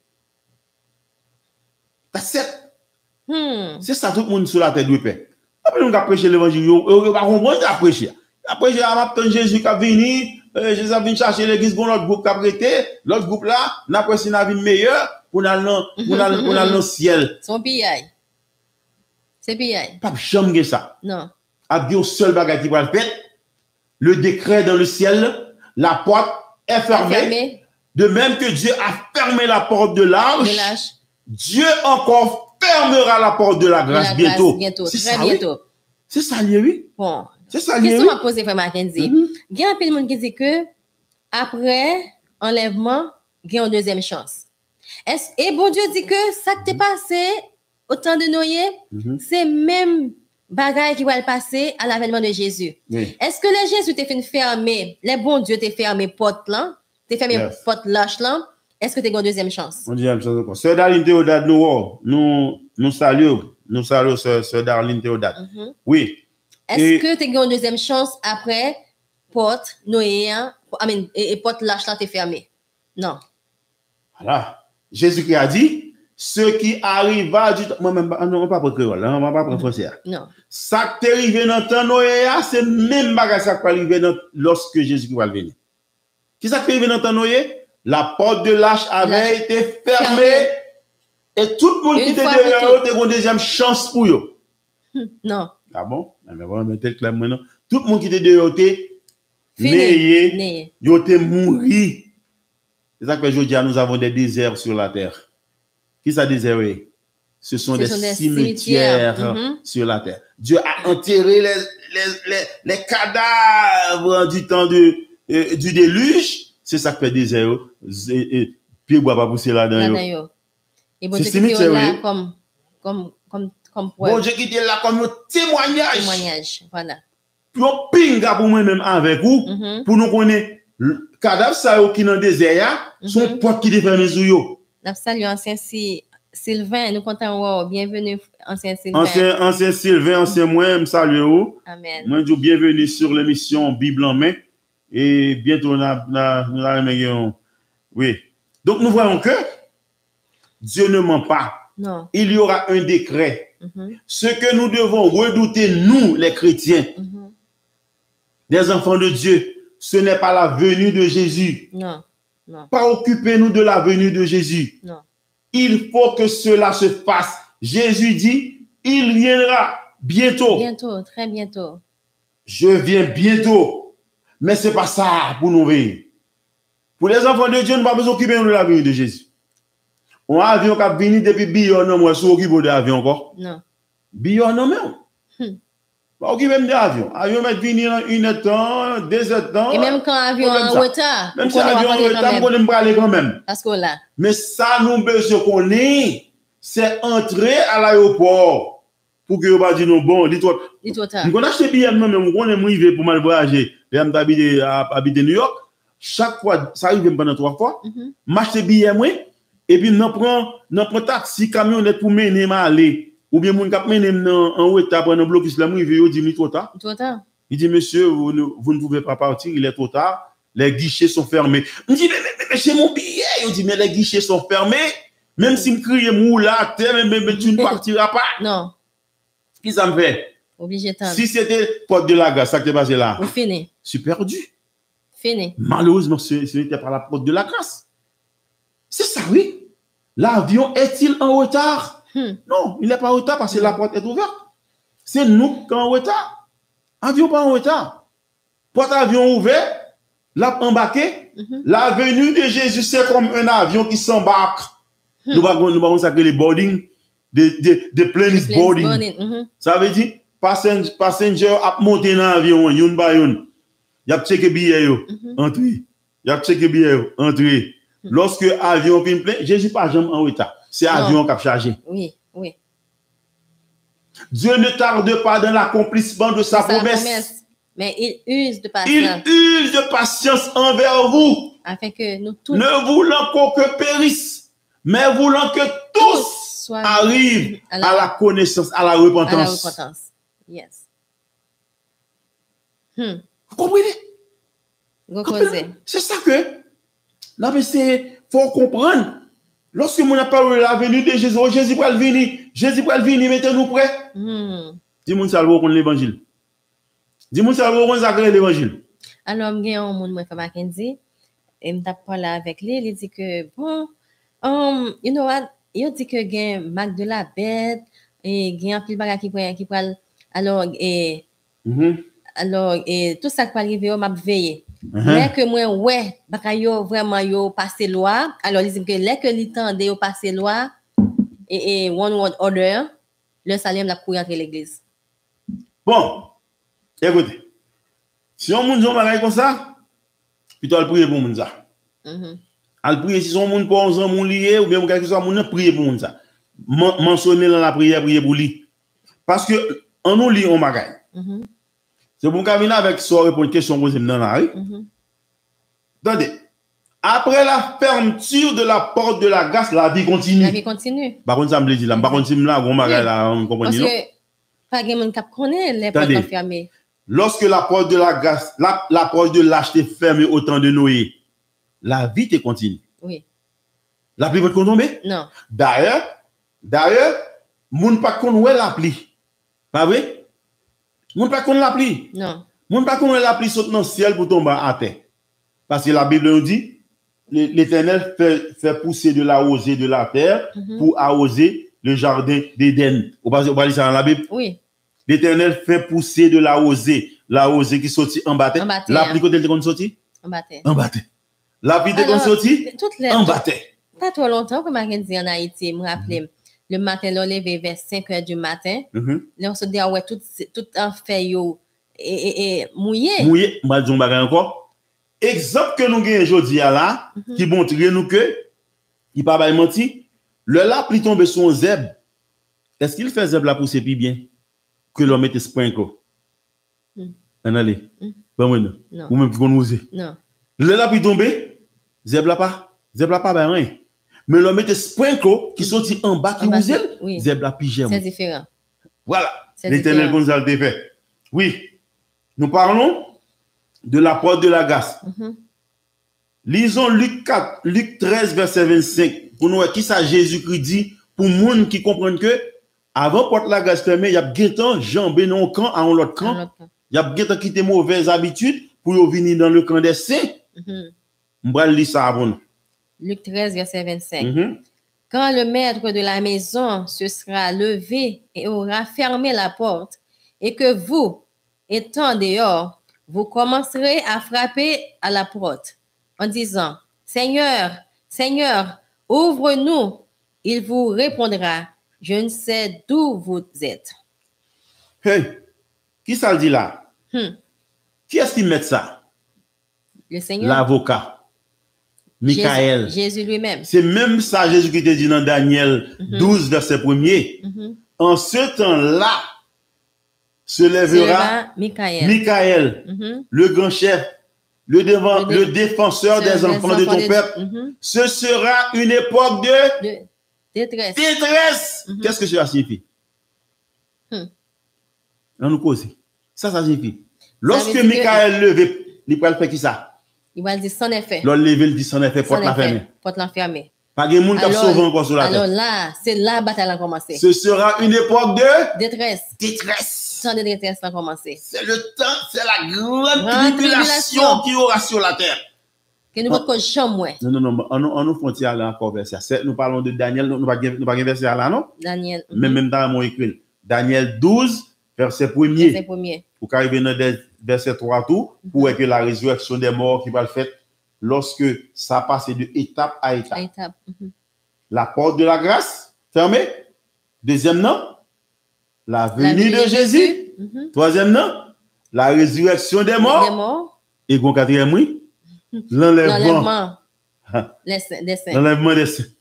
C'est ça tout le monde sur la terre doit faire. Après, on a prêché l'évangile, on va comprendre à prêcher. Après, j'ai appris Jésus qui a venu, Jésus a venu chercher l'église pour notre groupe qui a prêté. L'autre groupe là, n'a pas une vie meilleure pour aller dans le ciel. Son pillage. C'est pillage. Pas jamais ça. Non. A dit au seul bagage qui va le faire, le décret dans le ciel, la porte est fermée. De même que Dieu a fermé la porte de l'arche, Dieu encore fermera la porte de la grâce bientôt. C'est ça, bientôt. C'est ça, oui. Bon. C'est ça, question à poser, Frère Mackenzie. Il y a un peu de monde qui dit que après enlèvement, il y a une deuxième chance. Et bon Dieu dit que ça qui t'est passé au temps de Noé, c'est même bagaille qui va le passer à l'avènement de Jésus. Est-ce que les Jésus t'es fait fermer, les bons Dieu t'es fermé porte là, t'es fermé porte lâche là? Est-ce que tu as une deuxième chance? Une deuxième chance. Sœur Darlene Théodate, nous saluons. Nous saluons Sœur Darlene Théodate. Oui. Est-ce que tu as une deuxième chance après porte Noé et porte lâche là t'es fermé. Non. Voilà. Jésus-Christ a dit, ce qui arriva du temps, moi-même, non, pas pour créole, on va pas pour français. Non. Ça qui est arrivé dans le temps Noé, c'est même bagage ça qui va arriver lorsque Jésus va venir. Qui ça qui est arrivé dans le temps Noé? La porte de l'arche avait été fermée et tout le monde qui était derrière eux a une deuxième chance pour eux. Non. Ah bon? Mais on va mettre clair maintenant. Tout le monde qui était derrière eux était né, ils étaient morts. C'est ça que je dis, nous avons des déserts sur la terre. Qui ça désert? Ce sont des cimetières sur la terre. Dieu a enterré les cadavres du temps du déluge. C'est ça que fait désert. Puis bois pas pousser là-dedans. Et bon Dieu qui est là comme bon Dieu qui est là comme témoignage. Témoignage, voilà. Pour pinga pour moi-même avec vous, pour nous connaître cadavre ça qui dans désert, son porte qui est fermé sur yo. Nous saluons ancien Sylvain, nous comptons bienvenue ancien Sylvain. Ancien Sylvain, ancien moi, me salue vous. Amen. Moi dis bienvenue sur l'émission Bible en main et bientôt nous oui. Donc nous voyons que Dieu ne ment pas. Non. Il y aura un décret. Ce que nous devons redouter, nous, les chrétiens, des enfants de Dieu, ce n'est pas la venue de Jésus. Non. Non. Pas occupez-nous de la venue de Jésus. Non. Il faut que cela se fasse. Jésus dit, il viendra bientôt. Bientôt, très bientôt. Je viens bientôt. Mais ce n'est pas ça pour nous veiller. Pour les enfants de Dieu, nous ne pas besoin d'occuper de la venue de Jésus. On a un avion qui a venu depuis Bion, non, moi, je suis occupé de l'avion encore. Non. Bion, non, même. Pas occupé de l'avion. L'avion va venir en 1 temps, 2 temps. Et même quand l'avion est en retard. Même si l'avion est en retard, on ne peut pas aller quand même. Parce que là. Mais ça, nous besoin qu'on ait, c'est entrer à l'aéroport. Pour que vous ne dites non, bon, dis-toi. Dis-toi. Nous avons acheté billet, même, on est arrivé pour mal voyager. Nous habiter New York. Chaque fois, ça arrive pendant 3 fois. M'acheter billet, moi. Et puis, nous prenons taxi, camionnette pour mener à aller. Ou bien, mon cap mener en retard pour un blocus là, il dit, trop tard. Trop tard. Il dit, monsieur, vous ne pouvez pas partir, il est trop tard. Les guichets sont fermés. Je dis, mais c'est mon billet. Il dit, mais les guichets sont fermés. Même si je crie, moula, mais tu ne partiras pas. Non. Qu'est-ce que ça me fait? Obligé de si c'était porte de la grâce, ça qui est passé là. Ou fini. Je suis perdu. Fini. Malheureusement, ce n'était pas la porte de la grâce. C'est ça, oui. L'avion est-il en retard? Non, il n'est pas en retard parce que la porte est ouverte. C'est nous qui sommes en retard. Avion pas en retard. Porte avion ouvert, l'a embarqué. La venue de Jésus, c'est comme un avion qui s'embarque. Nous avons ça que les boarding, des planes boarding. Ça veut dire, passenger a monté dans l'avion, yon ba yon. Y a checké billet yo, entré. Y a checké billet yo, entré. Lorsque l'avion est plein, Jésus pas jamais en retard. C'est l'avion qui a chargé. Oui, oui. Dieu ne tarde pas dans l'accomplissement de sa promesse. Mais il use de patience. Il use de patience envers vous. Afin que nous tous, ne voulant qu'aucun périsse, mais voulant que tous arrivent à la connaissance, à la repentance. À la repentance. Yes. Vous comprenez? C'est ça que là, il faut comprendre. Lorsque mon parle de la venue de Jésus, Jésus va venir. Jésus va venir, mettez-nous prêts. Dis-moi ça, vous connaissez l'évangile. Dis-moi ça, vous connaissez l'évangile. Alors, il y a un monde, moi, Mackenzie, et je parle avec lui, il dit que, bon, you know what, il dit que il y a un Mac de la bête, et il y a un pile bagage qui parle, alors, tout ça qui peut arriver, m'a veillé. Mais que moi, ouais, bakayo vraiment yo passer loi. Alors, ils disent que les que l'itande yo passer loi et one word order, le salut la courir entre l'église. Bon, écoutez, si on moun bagay comme ça, plutôt al prier pour moun ça. Al prier si son moun pour un moun lié ou bien quelque chose moun prier pour moun ça. Mentionner dans la prière, prier pour lui. Parce que on nous lit on bagay. C'est pour qu'on vienne avec ça répondre une question posée dans la rue. Attendez. Après la fermeture de la porte de la grâce, la vie continue. La vie continue. Par contre, ça me dit là. Par contre, si là, on bagay là, on comprend non? Parce que pas de monde qui connaît les portes fermées. lorsque la porte de la grâce, la porte de lâcheté fermée au temps de Noé, la vie te continue. Oui. La pluie va te tomber? Non. D'ailleurs, moun pas qu'on ouais la pluie. Pas vrai? Moun pas qu'on la pluie. Non. Moun pas qu'on la pluie saute dans le ciel pour tomber à terre. Parce que la Bible nous dit, l'Éternel fait pousser de la rosée de la terre pour arroser le jardin d'Éden. Vous parlez ça dans la Bible? Oui. L'Éternel fait pousser de la rosée qui sortit en bâtiment. La pluie côté de sorti? En bâtiment. En bâtiment. La pluie de sorti? En bâtiment. Pas trop longtemps que Mackenzie en Haïti, me rappelle, le matin, on levé vers 5 h du matin. Là, on se dit, ah ouais, tout en fait, et mouillé. Mouillé, mal dit encore. Exemple que nous avons aujourd'hui là, qui montre nous que, il pas pas menti, le la pluie tombe sur un zèbre. Est-ce qu'il fait zèbre là pour ses pieds bien? Que l'on mette sprinkle. Allez. Pas moi non. Ou même qu'on nous non. Le la pluie tombe, zèbre là pas ben rien. Mais l'on mette sprinkle qui sortit en bas qui vous aime, zèbre là pige. C'est différent. Voilà. L'Éternel nous a fait. Oui. Nous parlons de la porte de la grâce. Lisons Luc 13, verset 25. Pour nous, qui ça Jésus-Christ dit pour les gens qui comprennent que avant porte de la grâce fermée, il y a guettant jambé dans un camp à un autre camp. Il y a guettant quitter mauvaises habitudes pour venir dans le camp des saints. On va lire ça avant. Luc 13, verset 25. Quand le maître de la maison se sera levé et aura fermé la porte, et que vous, étant dehors, vous commencerez à frapper à la porte en disant, Seigneur, Seigneur, ouvre-nous. Il vous répondra, je ne sais d'où vous êtes. Hey, qui ça le dit là? Qui est-ce qui met ça? Le Seigneur. L'avocat. Michael. Jésus lui-même. C'est même ça Jésus qui te dit dans Daniel 12, verset 1er. En ce temps-là, se lèvera Michael, le grand chef, le défenseur des enfants de ton peuple. Ce sera une époque de détresse. Qu'est-ce que cela signifie? On nous cause. Ça signifie. Lorsque Michael levé, il va faire qui ça? Il va dire sans effet. L'on levé, il dit sans effet, porte la fermée. Porte la fermée. Pas de monde qui a sauvé encore sur la terre. Alors là, c'est là la bataille a commencé. Ce sera une époque de détresse. Détresse. Temps de détresse a commencé. C'est le temps, c'est la grande tribulation qui aura sur la terre. Que nous ne chambre. Non, on nous font aller encore vers ça. Nous parlons de Daniel, nous pas verset là, non? Daniel. Même dans mon écrit. Daniel 12, verset 1er. Verset 1er. Pour arriver dans verset 3 tout, pour que la résurrection des morts qui va le faire lorsque ça passe de étape à étape. La porte de la grâce fermée. Deuxième nom, la venue de Jésus. Troisième nom, la résurrection des morts. Et bon quatrième, oui, l'enlèvement des saints. L'enlèvement des saints.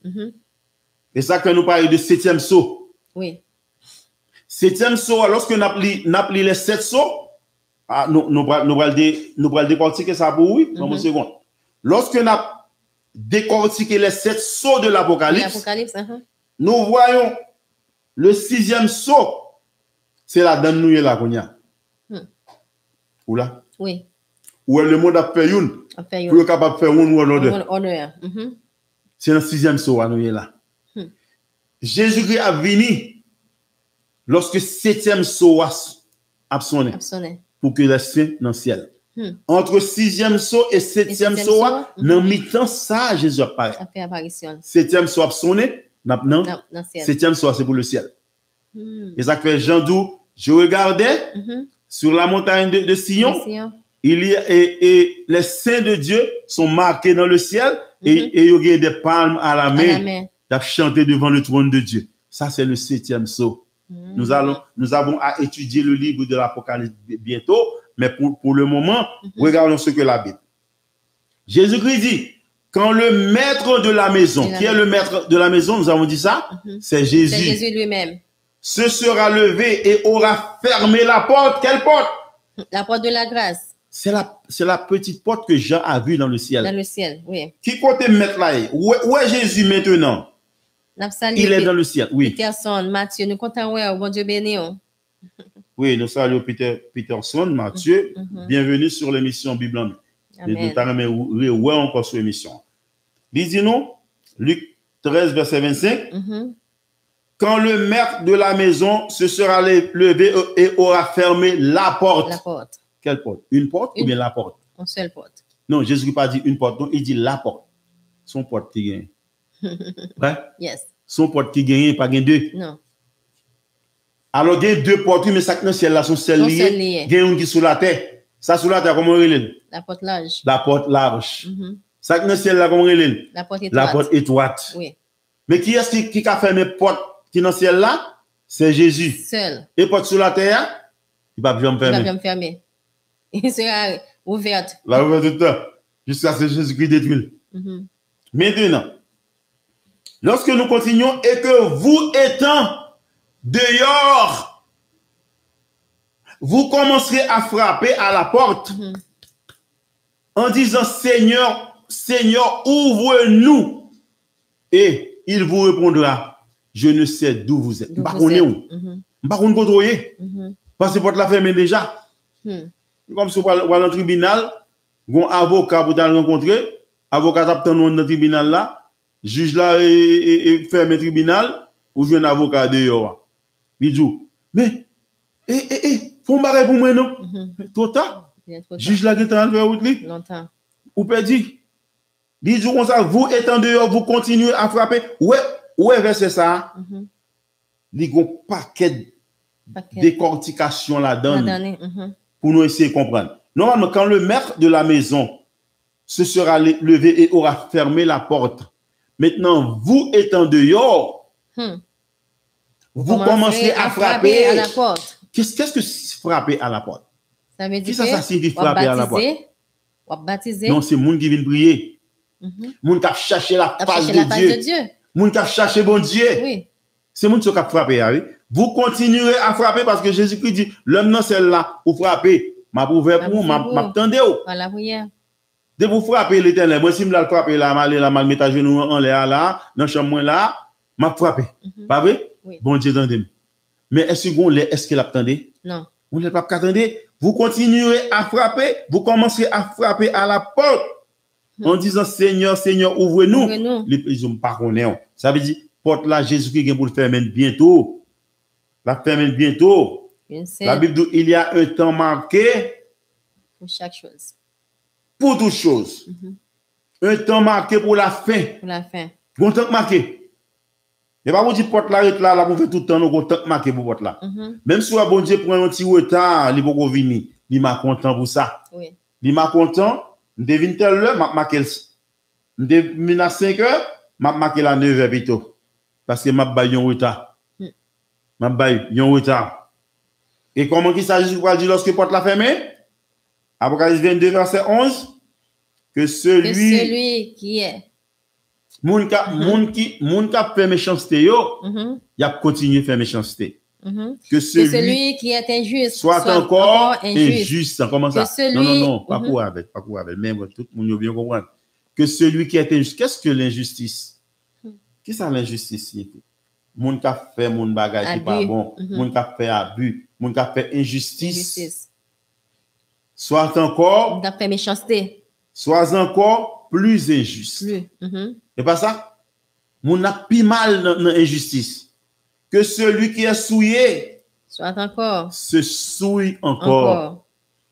Et ça que nous parlons de septième sceau. Oui. Septième sceau, lorsque nous appelons les sept sceaux, nous allons décortiquer ça pour oui, dans une seconde. Lorsque nous avons décortiqué les sept sceaux de l'Apocalypse, nous voyons le sixième sceau, c'est la dame nous là qu'on y a. Ou là? Oui. Où le monde a fait une, pour être capable de faire une ou l'autre. C'est le sixième sceau à nous là. Jésus-Christ a venu lorsque septième sceau a sonné pour que les saints dans le ciel. Entre sixième sceau et septième sceau, dans mi-temps, ça, Jésus apparaît. Septième sceau a sonné, maintenant, septième sceau, c'est pour le ciel. Et ça fait Jean Dou, je regardais sur la montagne de Sion, il y a, et les saints de Dieu sont marqués dans le ciel, et il y a des palmes à la main, à chanter devant le trône de Dieu. Ça, c'est le septième sceau. Nous avons à étudier le livre de l'Apocalypse bientôt, mais pour le moment, regardons ce que la Bible. Jésus-Christ dit, quand le maître de la maison, qui est le maître de la maison, nous avons dit ça, c'est Jésus. C'est Jésus lui-même. Se sera levé et aura fermé la porte. Quelle porte? La porte de la grâce. C'est la petite porte que Jean a vue dans le ciel. Dans le ciel, oui. Qui côté mettre là? Où est Jésus maintenant? Il est dans le ciel, oui. Peterson, Matthieu, nous comptons, bon Dieu béni. Oui, nous saluons Peterson, Mathieu. Bienvenue sur l'émission Bible en main. Nous t'avons encore sur l'émission. Dis-nous, Luc 13, verset 25. Quand le maître de la maison se sera levé et aura fermé la porte. La porte. Quelle porte? Une porte ou bien la porte? Une seule porte. Non, Jésus n'a pas dit une porte, non, il dit la porte. Son porte qui gagne. Ouais? Yes. Son porte qui gagne, pas gagne deux. Non. Alors, il y a deux portes, mais ça dans ciel là sont celles liées. Il y a une qui est sous la terre. Ça sous la terre, comment on relève? La porte large. La porte large. Ça dans ciel là, comment on relève? La porte étroite. La porte étroite. Oui. Mais qui est-ce qui a fermé la porte qui est dans ciel là? C'est Jésus. Seul. Et porte sous la terre, il va bien Il va fermer. bien me fermer. Il sera ouverte. La ouverte tout le temps. Jusqu'à ce que Jésus qui détruit. Maintenant, lorsque nous continuons et que vous étant dehors, vous commencerez à frapper à la porte en disant Seigneur, Seigneur, ouvre-nous. Et il vous répondra, je ne sais d'où vous êtes. Par contre, où? Par contre, contrôler. Parce que porte la ferme déjà. Comme si vous allez dans le tribunal, un avocat pour t'aller rencontrer, avocat attend dans le tribunal là, juge là et ferme le tribunal, ou je un avocat dehors. Il dit, mais, faut me barrer pour moi, non? Trop tard. Juge là qui est en train de faire longtemps. Ou perdu. Il dit comme ça, vous étant dehors, vous continuez à frapper. Ouais, verset ça. Il y a un paquet de décortication là-dedans pour nous essayer de comprendre. Normalement, quand le maître de la maison se sera levé et aura fermé la porte, maintenant, vous étant dehors, vous commencerez à frapper à la porte. Qu'est-ce que frapper à la porte? Ça veut dire que ça signifie frapper à la porte? Ou baptiser. Non, c'est le monde qui vient prier. Monde qui a cherché la face de Dieu. Monde qui a cherché bon Dieu. Oui. C'est le monde qui a frappé. Oui. Vous continuerez à frapper parce que Jésus-Christ dit, l'homme non celle-là, vous frappez. M'a ouvert pour vous, m'attendez. Voilà, prière. De vous frapper l'éternel. Moi, si je frapper là, mal mettre à genoux en l'air là, dans la chambre là, m'a frappé. Pas vrai? Oui. Bon Dieu, attendez. Mais est-ce qu'il attendait? Non. Vous n'êtes pas attendez. Vous continuerez à frapper. Vous commencerez à frapper à la porte en disant Seigneur, Seigneur, ouvre-nous. Ils n'ont pas connaître. Ça veut dire, porte là, Jésus-Christ vient pour le fermer bientôt. La fermer bientôt. La Bible dit il y a un temps marqué pour chaque chose. Pour toutes choses. Un temps marqué pour la fin. Pour la fin. Un temps marqué. Et pas vous dire porte là, pour faire tout le temps, nous avons un temps marqué pour porte là. Même si bon Dieu prend un petit retard, il va venir. Il m'a content pour ça. Oui. Il m'a content. Je devine telle heure, je marqué. Je devine à 5 heures, je marqué à 9 heures plutôt. Parce que je baille un retard. Je baille un retard. Et comment il s'agit de dire lorsque porte la fermée? Apocalypse 22, verset 11. Que celui qui est. Moun qui fait méchanceté, il a continué à faire méchanceté. Que celui qui est injuste soit encore injuste. Comment ça? Non, pas pour avec. Même tout le monde bien comprendre. Que celui qui est injuste. Qu'est-ce que l'injustice? Qu'est-ce que l'injustice signifie? Moun qui a fait mon bagage qui pas bon, moun qui a fait abus, moun qui a fait injustice. Soit encore fait méchanceté. Soit encore plus injuste. C'est pas ça? Moun a plus mal dans l'injustice. Que celui qui est souillé soit encore se souille encore.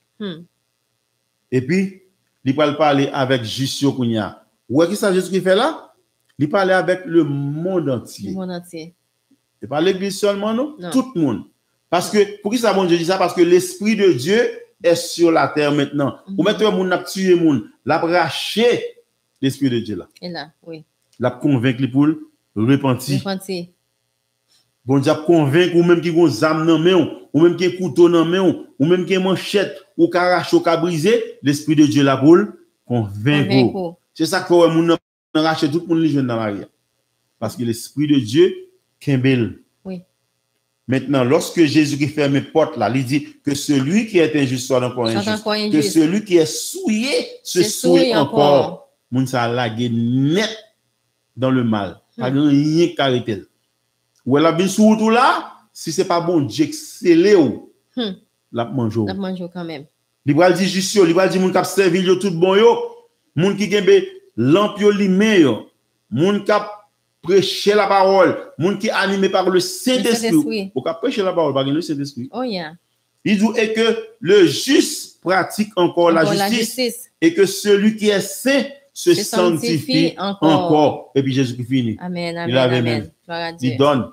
Et puis, il va parler avec Justio Kounia. Où est-ce que ça Jésus qui fait là? Il parle avec le monde entier. Le monde entier. C'est pas l'église seulement, non? Tout le monde. Parce que, pour qui ça, bon Dieu dit ça? Parce que l'Esprit de Dieu est sur la terre maintenant. Ou maintenant, moun n'a tué moun, l'a raché l'Esprit de Dieu là. Et là, oui. L'a convaincu pour repentir. Bon Dieu a convaincu ou même qui gon zam nan main ou même qui couteau nan main ou même qui manchette ou carache ou ka brisé, l'Esprit de Dieu là pour convaincre. C'est ça que moun nan raché tout moun li jeune dans l'arrière. Parce que l'Esprit de Dieu kembel. Oui. Maintenant, lorsque Jésus qui ferme les portes là, il dit que celui qui est injuste soit encore injuste. Que celui qui est souillé se souille encore. Moun sa lagué net dans le mal. Pas rien qu'arrêter. Ou elle a bien sous tout là, si c'est pas bon Dieu scellé ou la mange. La mange quand même. Il va dire juste il va dire moun k'ap servi yo tout bon yo, moun qui gembe lamp yo limé yo, moun k'ap prêcher la parole, moun qui animé par le Saint-Esprit. Ou k'ap prêcher la parole par le Saint-Esprit. Oh yeah. Il dit et que le juste pratique encore la justice et que celui qui est saint se sanctifie encore. Et puis Jésus qui finit. Amen, amen, il avait amen. Il donne.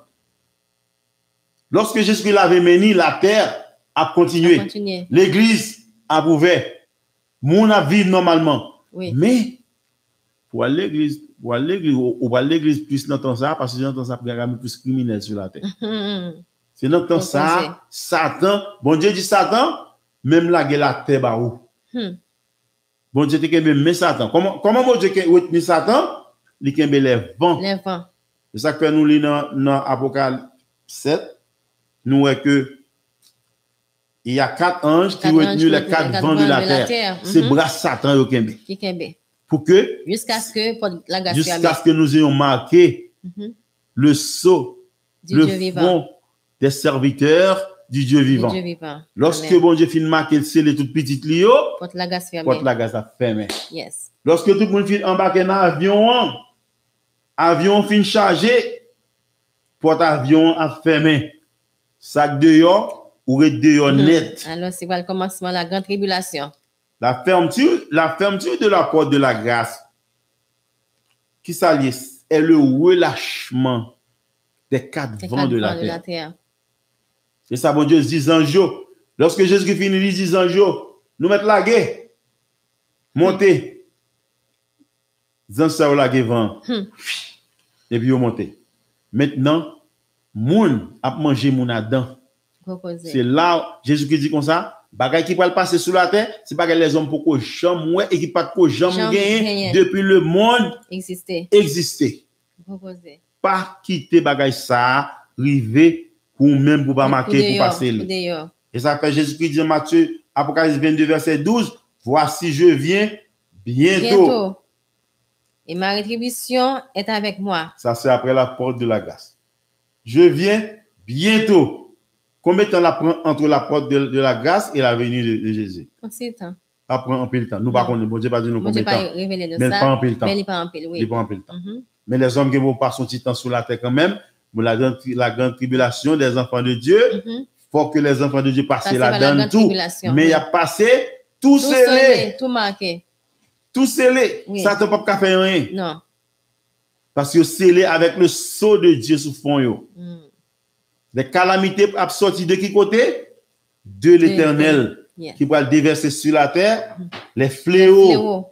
Lorsque Jésus l'avait mené, la terre a continué. L'église a ouvert. Moun a vivre normalement. Oui. Mais pour l'église, ou à l'église plus dans ça, parce que dans ça, il y a plus criminels sur la terre. C'est dans temps ça, Satan, bon Dieu dit Satan, même la terre ba ou. Bon Dieu te kembe mais Satan. Comment bon Dieu retenu Satan? Il kembe les vents. Les vents. C'est ça que nous lisons dans Apocalypse 7. Nous voyons que il y a 4 anges qui retenu les 4 vents de la terre. C'est bras Satan yo kembe. Qui kembe. Pour que jusqu'à ce que nous ayons marqué le sceau, le front des serviteurs du Dieu vivant. Lorsque Amen. bon Dieu fin marquer le scellé toute petite lio, porte la gaz a fermé. Yes. Lorsque tout le monde fin embarqué dans avion fin chargé, porte avion a fermé. Sac dehors ou dehors net. Alors c'est le commencement de la grande tribulation. La fermeture de la porte de la grâce qui s'allie est le relâchement des 4 vents de la terre. C'est ça, bon Dieu, 10 anges. Lorsque Jésus finit, il dit 10 anges, nous mettons la guerre. Montez. 10 anges, ça la guerre vent. Et puis, vous montez. Maintenant, moun a mangé mon Adam. C'est là, Jésus qui dit comme ça, bagay qui va passer sous la terre, c'est pas que les hommes pour jamais et qui pas pour jamais gagner depuis le monde exister. Pas quitter bagay ça, river pour même pour pas marquer pour passer. Et ça fait Jésus qui dit en Matthieu Apocalypse 22 verset 12, voici je viens bientôt. Et ma rétribution est avec moi. Ça c'est après la porte de la grâce. Je viens bientôt. Combien de temps la prend entre la porte de la grâce et la venue de Jésus? Combien de temps? Ça prend un peu de temps. Nous, par contre, bon Dieu pas dit nous combien de temps. Mais pas un peu de temps. Mais il pas un peu, oui. Il pas un peu de temps. Mais les hommes qui vont passer un petit temps sur la terre quand même, pour la grande tribulation des enfants de Dieu, faut que les enfants de Dieu passent là-dedans tout. Mais il y a passé tout scellé. Tout marqué. Tout scellé. Ça ne peut pas faire rien. Non. Parce que scellé avec le sceau de Dieu sous fond yo. Les calamités a sorti de qui côté? De l'Éternel qui va déverser sur la terre les fléaux.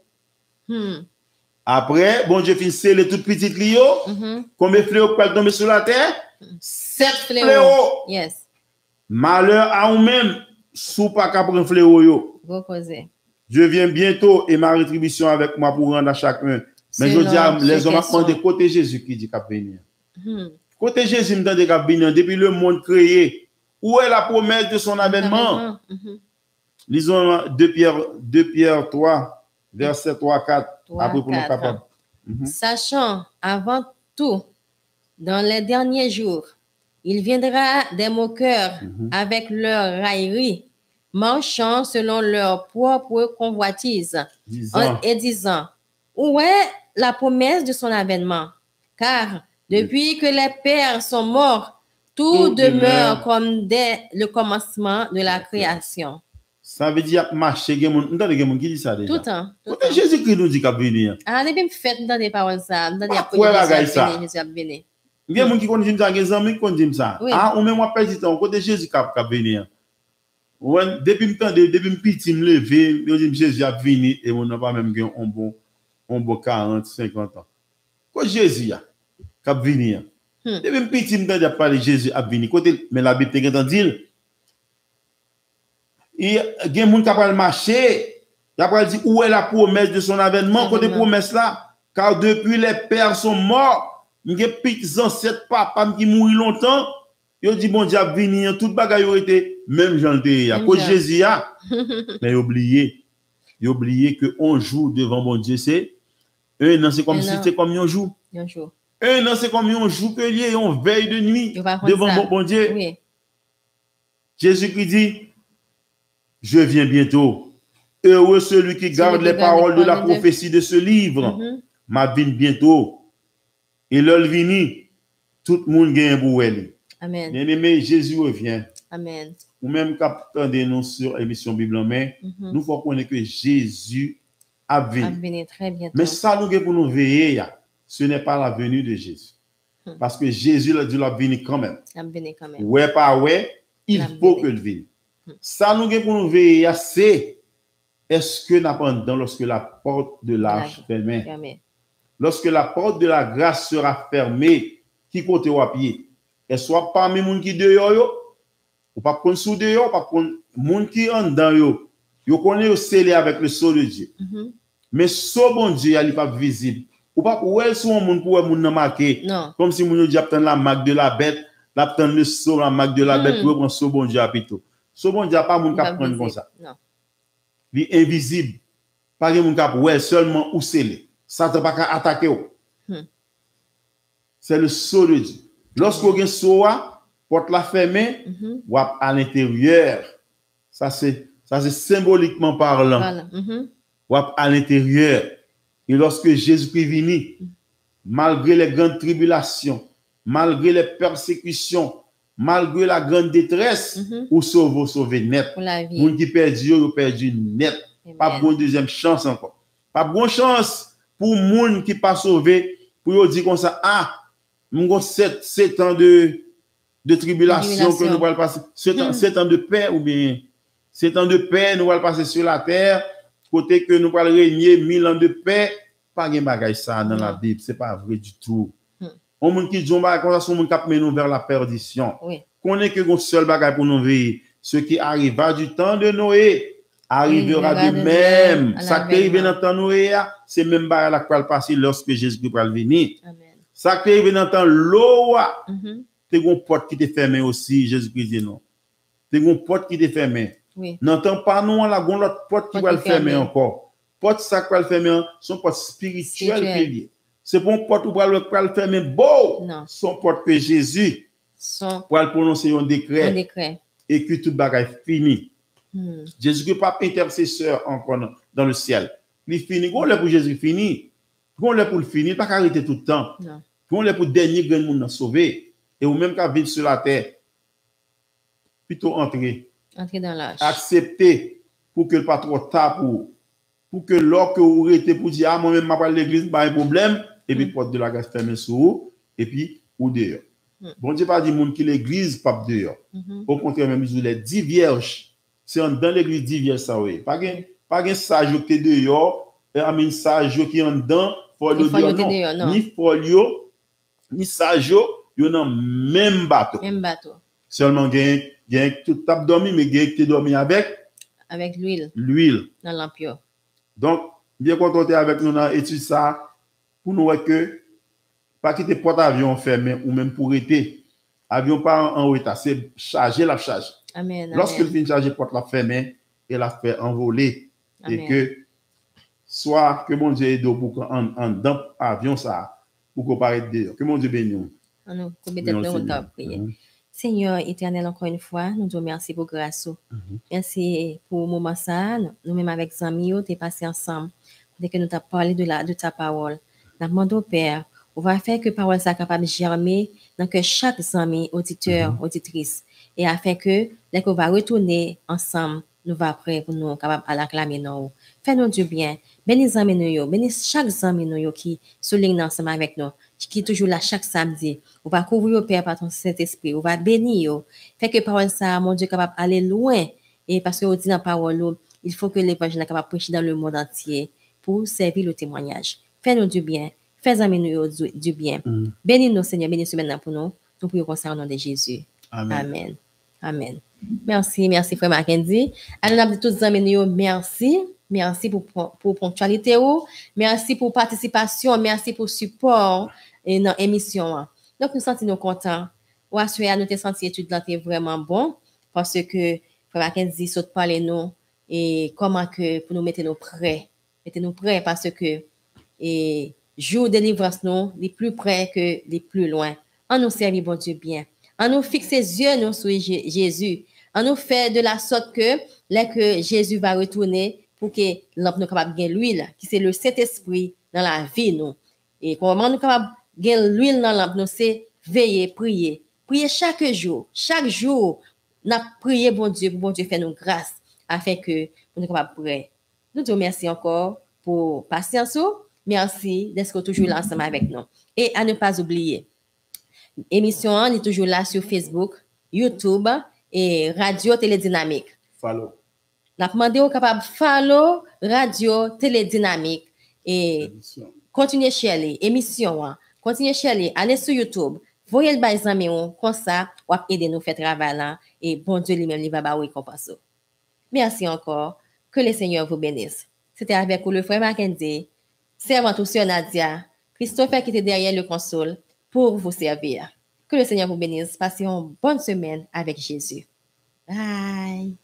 Après, bon Dieu fin sceller toute petite lio. Combien de fléaux peuvent tomber sur la terre? 7 fléaux. Yes. Malheur à vous-même, sous pas qu'à prendre fléau yo. Je viens bientôt et ma rétribution avec moi pour rendre à chacun. Mais je dis, les hommes attendent de côté Jésus qui dit qu'à venir. Côté Jésus me dit qu'à venir depuis le monde créé. Où est la promesse de son avènement? Lisons 2 Pierre 3, verset 3-4. Après pour nous capables. Sachant avant tout, dans les derniers jours, il viendra des moqueurs avec leur raillerie, marchant selon leur propre convoitise, et disant, où est la promesse de son avènement? Car depuis que les pères sont morts, tout demeure comme dès le commencement de la création. Ça veut dire marcher, il y a qui dit ça déjà. Tout le temps. Jésus qui nous dit qu'à venir. Ah, depuis que fait dans des paroles ça, dans des Jésus a venir. Il y a des gens qui connaissent ça, des amis qui connaissent ça. Ah, on met moi perdu temps côté Jésus qui a venir. Depuis me petit me lever, je dis Jésus a venir et on n'a pas même un bon 40, 50 ans. Quoi Jésus a venir. Depuis me petit me dit parler Jésus a venir côté mais la Bible te dit il y a des gens qui ont marché, il a dit où est la promesse de son avènement, côté promesse là, car depuis les pères sont morts, il y a des ancêtres papa qui mourent longtemps, il dit bon Dieu a venir, toute bagaille aurait été même janté, à cause de Jésus mais il oublié que on joue devant mon Dieu, c'est un an, c'est comme si c'était comme un jour. Un an, c'est comme un jour que lié, on veille de nuit devant mon Dieu. Jésus-Christ dit, je viens bientôt. Heureux celui qui garde les paroles de la prophétie de ce livre. Ma vie bientôt. Et l'heure vini, tout le monde gagne pour elle. Amen. Bien-aimé, Jésus revient. Amen. Ou même quand nous sur l'émission Bible en main, nous faut connaître que Jésus a venu. Très bientôt. Mais ça, nous pour nous veiller, ce n'est pas la venue de Jésus. Parce que Jésus a dit la venue quand même. Ouais, pas ouais, il faut que le vienne. Ça, nous pour nous veiller, c'est est-ce que nous pendant lorsque la porte de l'âge fermée, lorsque la porte de la grâce sera fermée, qui côté au pied, et soit parmi les gens qui dehors, ou pas qu'on sous dehors, pas qu'on monde qui en dedans yo connaît scellé avec le sceau de Dieu. Mais ce bon Dieu il pas visible. Ou pas ouais son monde pour monde marqué comme si moun dit attendre la marque de la bête, l'attendre le sceau la marque de la bête pour prendre ce bon Dieu plutôt. Ce bon Dieu pas monde qui prendre comme ça. Non. Il est invisible. Pas monde qui ouais seulement ou scellé. Ça ne pas attaquer. C'est le sceau de Dieu. Lorsque vous avez un sceau, porte la fermée, ou à l'intérieur. Ça c'est symboliquement parlant. Ou à l'intérieur. Et lorsque Jésus-Christ vient, malgré les grandes tribulations, malgré les persécutions, malgré la grande détresse, ou sauver net. Moun qui perdu, ou perdu net. Amen. Pas bonne deuxième chance encore. Pas bonne chance pour moun qui pas sauvé, pour dire comme ça, nous 7 ans de tribulation que nous allons passer, 7 ans de paix ou bien 7 ans de paix nous allons passer sur la terre, côté que nous allons régner 1000 ans de paix, pas de bagage ça dans la Bible, c'est pas vrai du tout. On monde qui dit comme ça, son monde qui mène nous vers la perdition. Qu'on est que un seul bagage pour nous veiller, ce qui arriva du temps de Noé arrivera de même. Ça qui arrive dans le temps de Noé, c'est même bagage la quoi passer lorsque Jésus va venir. Ça qui arrive dans le temps l'eau, c'est une porte qui est fermée aussi, Jésus-Christ dit non. C'est une porte qui est fermée. N'entend pas nous, la l'autre porte qui va le fermer encore. Porte ça qui va le fermer, son porte spirituelle. C'est pour une porte où va le fermer beau. Son porte que Jésus pour le prononcer un décret. Et que tout bagage fini. Jésus n'est pas intercesseur encore dans le ciel. Il finit. Qu'on l'est pour Jésus fini. Qu'on l'est pour le finir, pas arrêter tout le temps. Qu'on l'est pour le dernier grand monde sauver. Et ou même qu'à vivre sur la terre. Plutôt entrer dans l'âge. Accepter pour que le pas trop tard pour que l'or que vous arrêtez pour dire moi-même ma parle l'église pas un problème et puis porte de la grâce fermée sur vous et puis ou dehors. Bon Dieu pas dit monde qui l'église pas dehors. Au contraire même il les 10 vierges. C'est dans l'église 10 vierges ça oui. Pas un sage qui est dehors et un sage qui est en dedans folio dehors non. Ni folio ni sage yo dans même bateau. Seulement gagne tout tape dormi mais gagne qui dormi avec l'huile dans l'ampio. Donc bien contenté avec nous dans étude ça pour nous voir que pas quitter porte avion fermé ou même pour arrêter avion pas en retard c'est charger la charge. Amen. Lorsque le fin charger porte la fermée et la fait envoler et que soit que mon Dieu aide pour en dans avion ça pour qu'on paraître dehors que mon Dieu bénisse. Nous peut-être prier. Seigneur éternel, encore une fois, nous te remercions pour grâce. Merci pour le moment ça. Nous-mêmes avec amis, tu es passé ensemble. Dès que nous t'avons parlé de ta parole. Nous demandons au Père, on va faire que parole soit capable de germer dans que chaque ami, auditeur, auditrice. Et afin que, dès qu'on va retourner ensemble, nous va prêt pour nous capables à l'acclamer nous. Fais-nous du bien. Bénis amis nous, bénis chaque ami nous qui souligne ensemble avec nous. Qui est toujours là chaque samedi. On va couvrir au Père par ton Saint-Esprit. On va bénir. Fait que parole ça, mon Dieu, capable d'aller loin. Et parce que on dit dans la parole, il faut que l'évangile soit capable de prêcher dans le monde entier pour servir le témoignage. Fais-nous du bien. Fais amis nous du bien. Bénis-nous, Seigneur. Bénis-nous maintenant pour nous. Nous prions comme ça au nom de Jésus. Amen. Amen. Merci, frère Mackenzie. Alors, tous les amis nous, merci. Merci pour ponctualité. Merci pour participation. Merci pour support et dans l'émission. Donc, nous sentons contents. Ou assurer nous te sentir étude là vraiment bon parce que frère Mackenzie saute parler nous et comment que pour nous mettre nous prêts. Mettez-nous prêts parce que et jour de délivrance nous les plus près que les plus loin. En nous servir bon Dieu bien. En nous fixer les yeux nous sur Jésus. On nous fait de la sorte que, là que Jésus va retourner pour que lampe nous capable gagner l'huile, qui c'est le Saint-Esprit dans la vie, nous. Et comment nous capable gagner l'huile dans lampe, nous, c'est veiller, prier. Prier chaque jour. Chaque jour, nous prier, bon Dieu fait nous grâce, afin que nous soyons capables prêts. Nous te remercions encore pour patience. Merci d'être toujours là ensemble avec nous. Et à ne pas oublier, l'émission est toujours là sur Facebook, YouTube et Radio Télédynamique. Follow. Nous avons demandé aux capables de follow Radio Télédynamique et continuez à share l'émission. Continuez à share, allez sur YouTube. Voyez le bail amis comme ça, ou aider nous faire travail là et bon Dieu lui-même il va ba récompense. Merci encore. Que le Seigneur vous bénisse. C'était avec vous le frère Mackenzie, servant aussi Nadia, Christopher qui était derrière le console pour vous servir. Que le Seigneur vous bénisse. Passez une bonne semaine avec Jésus. Bye.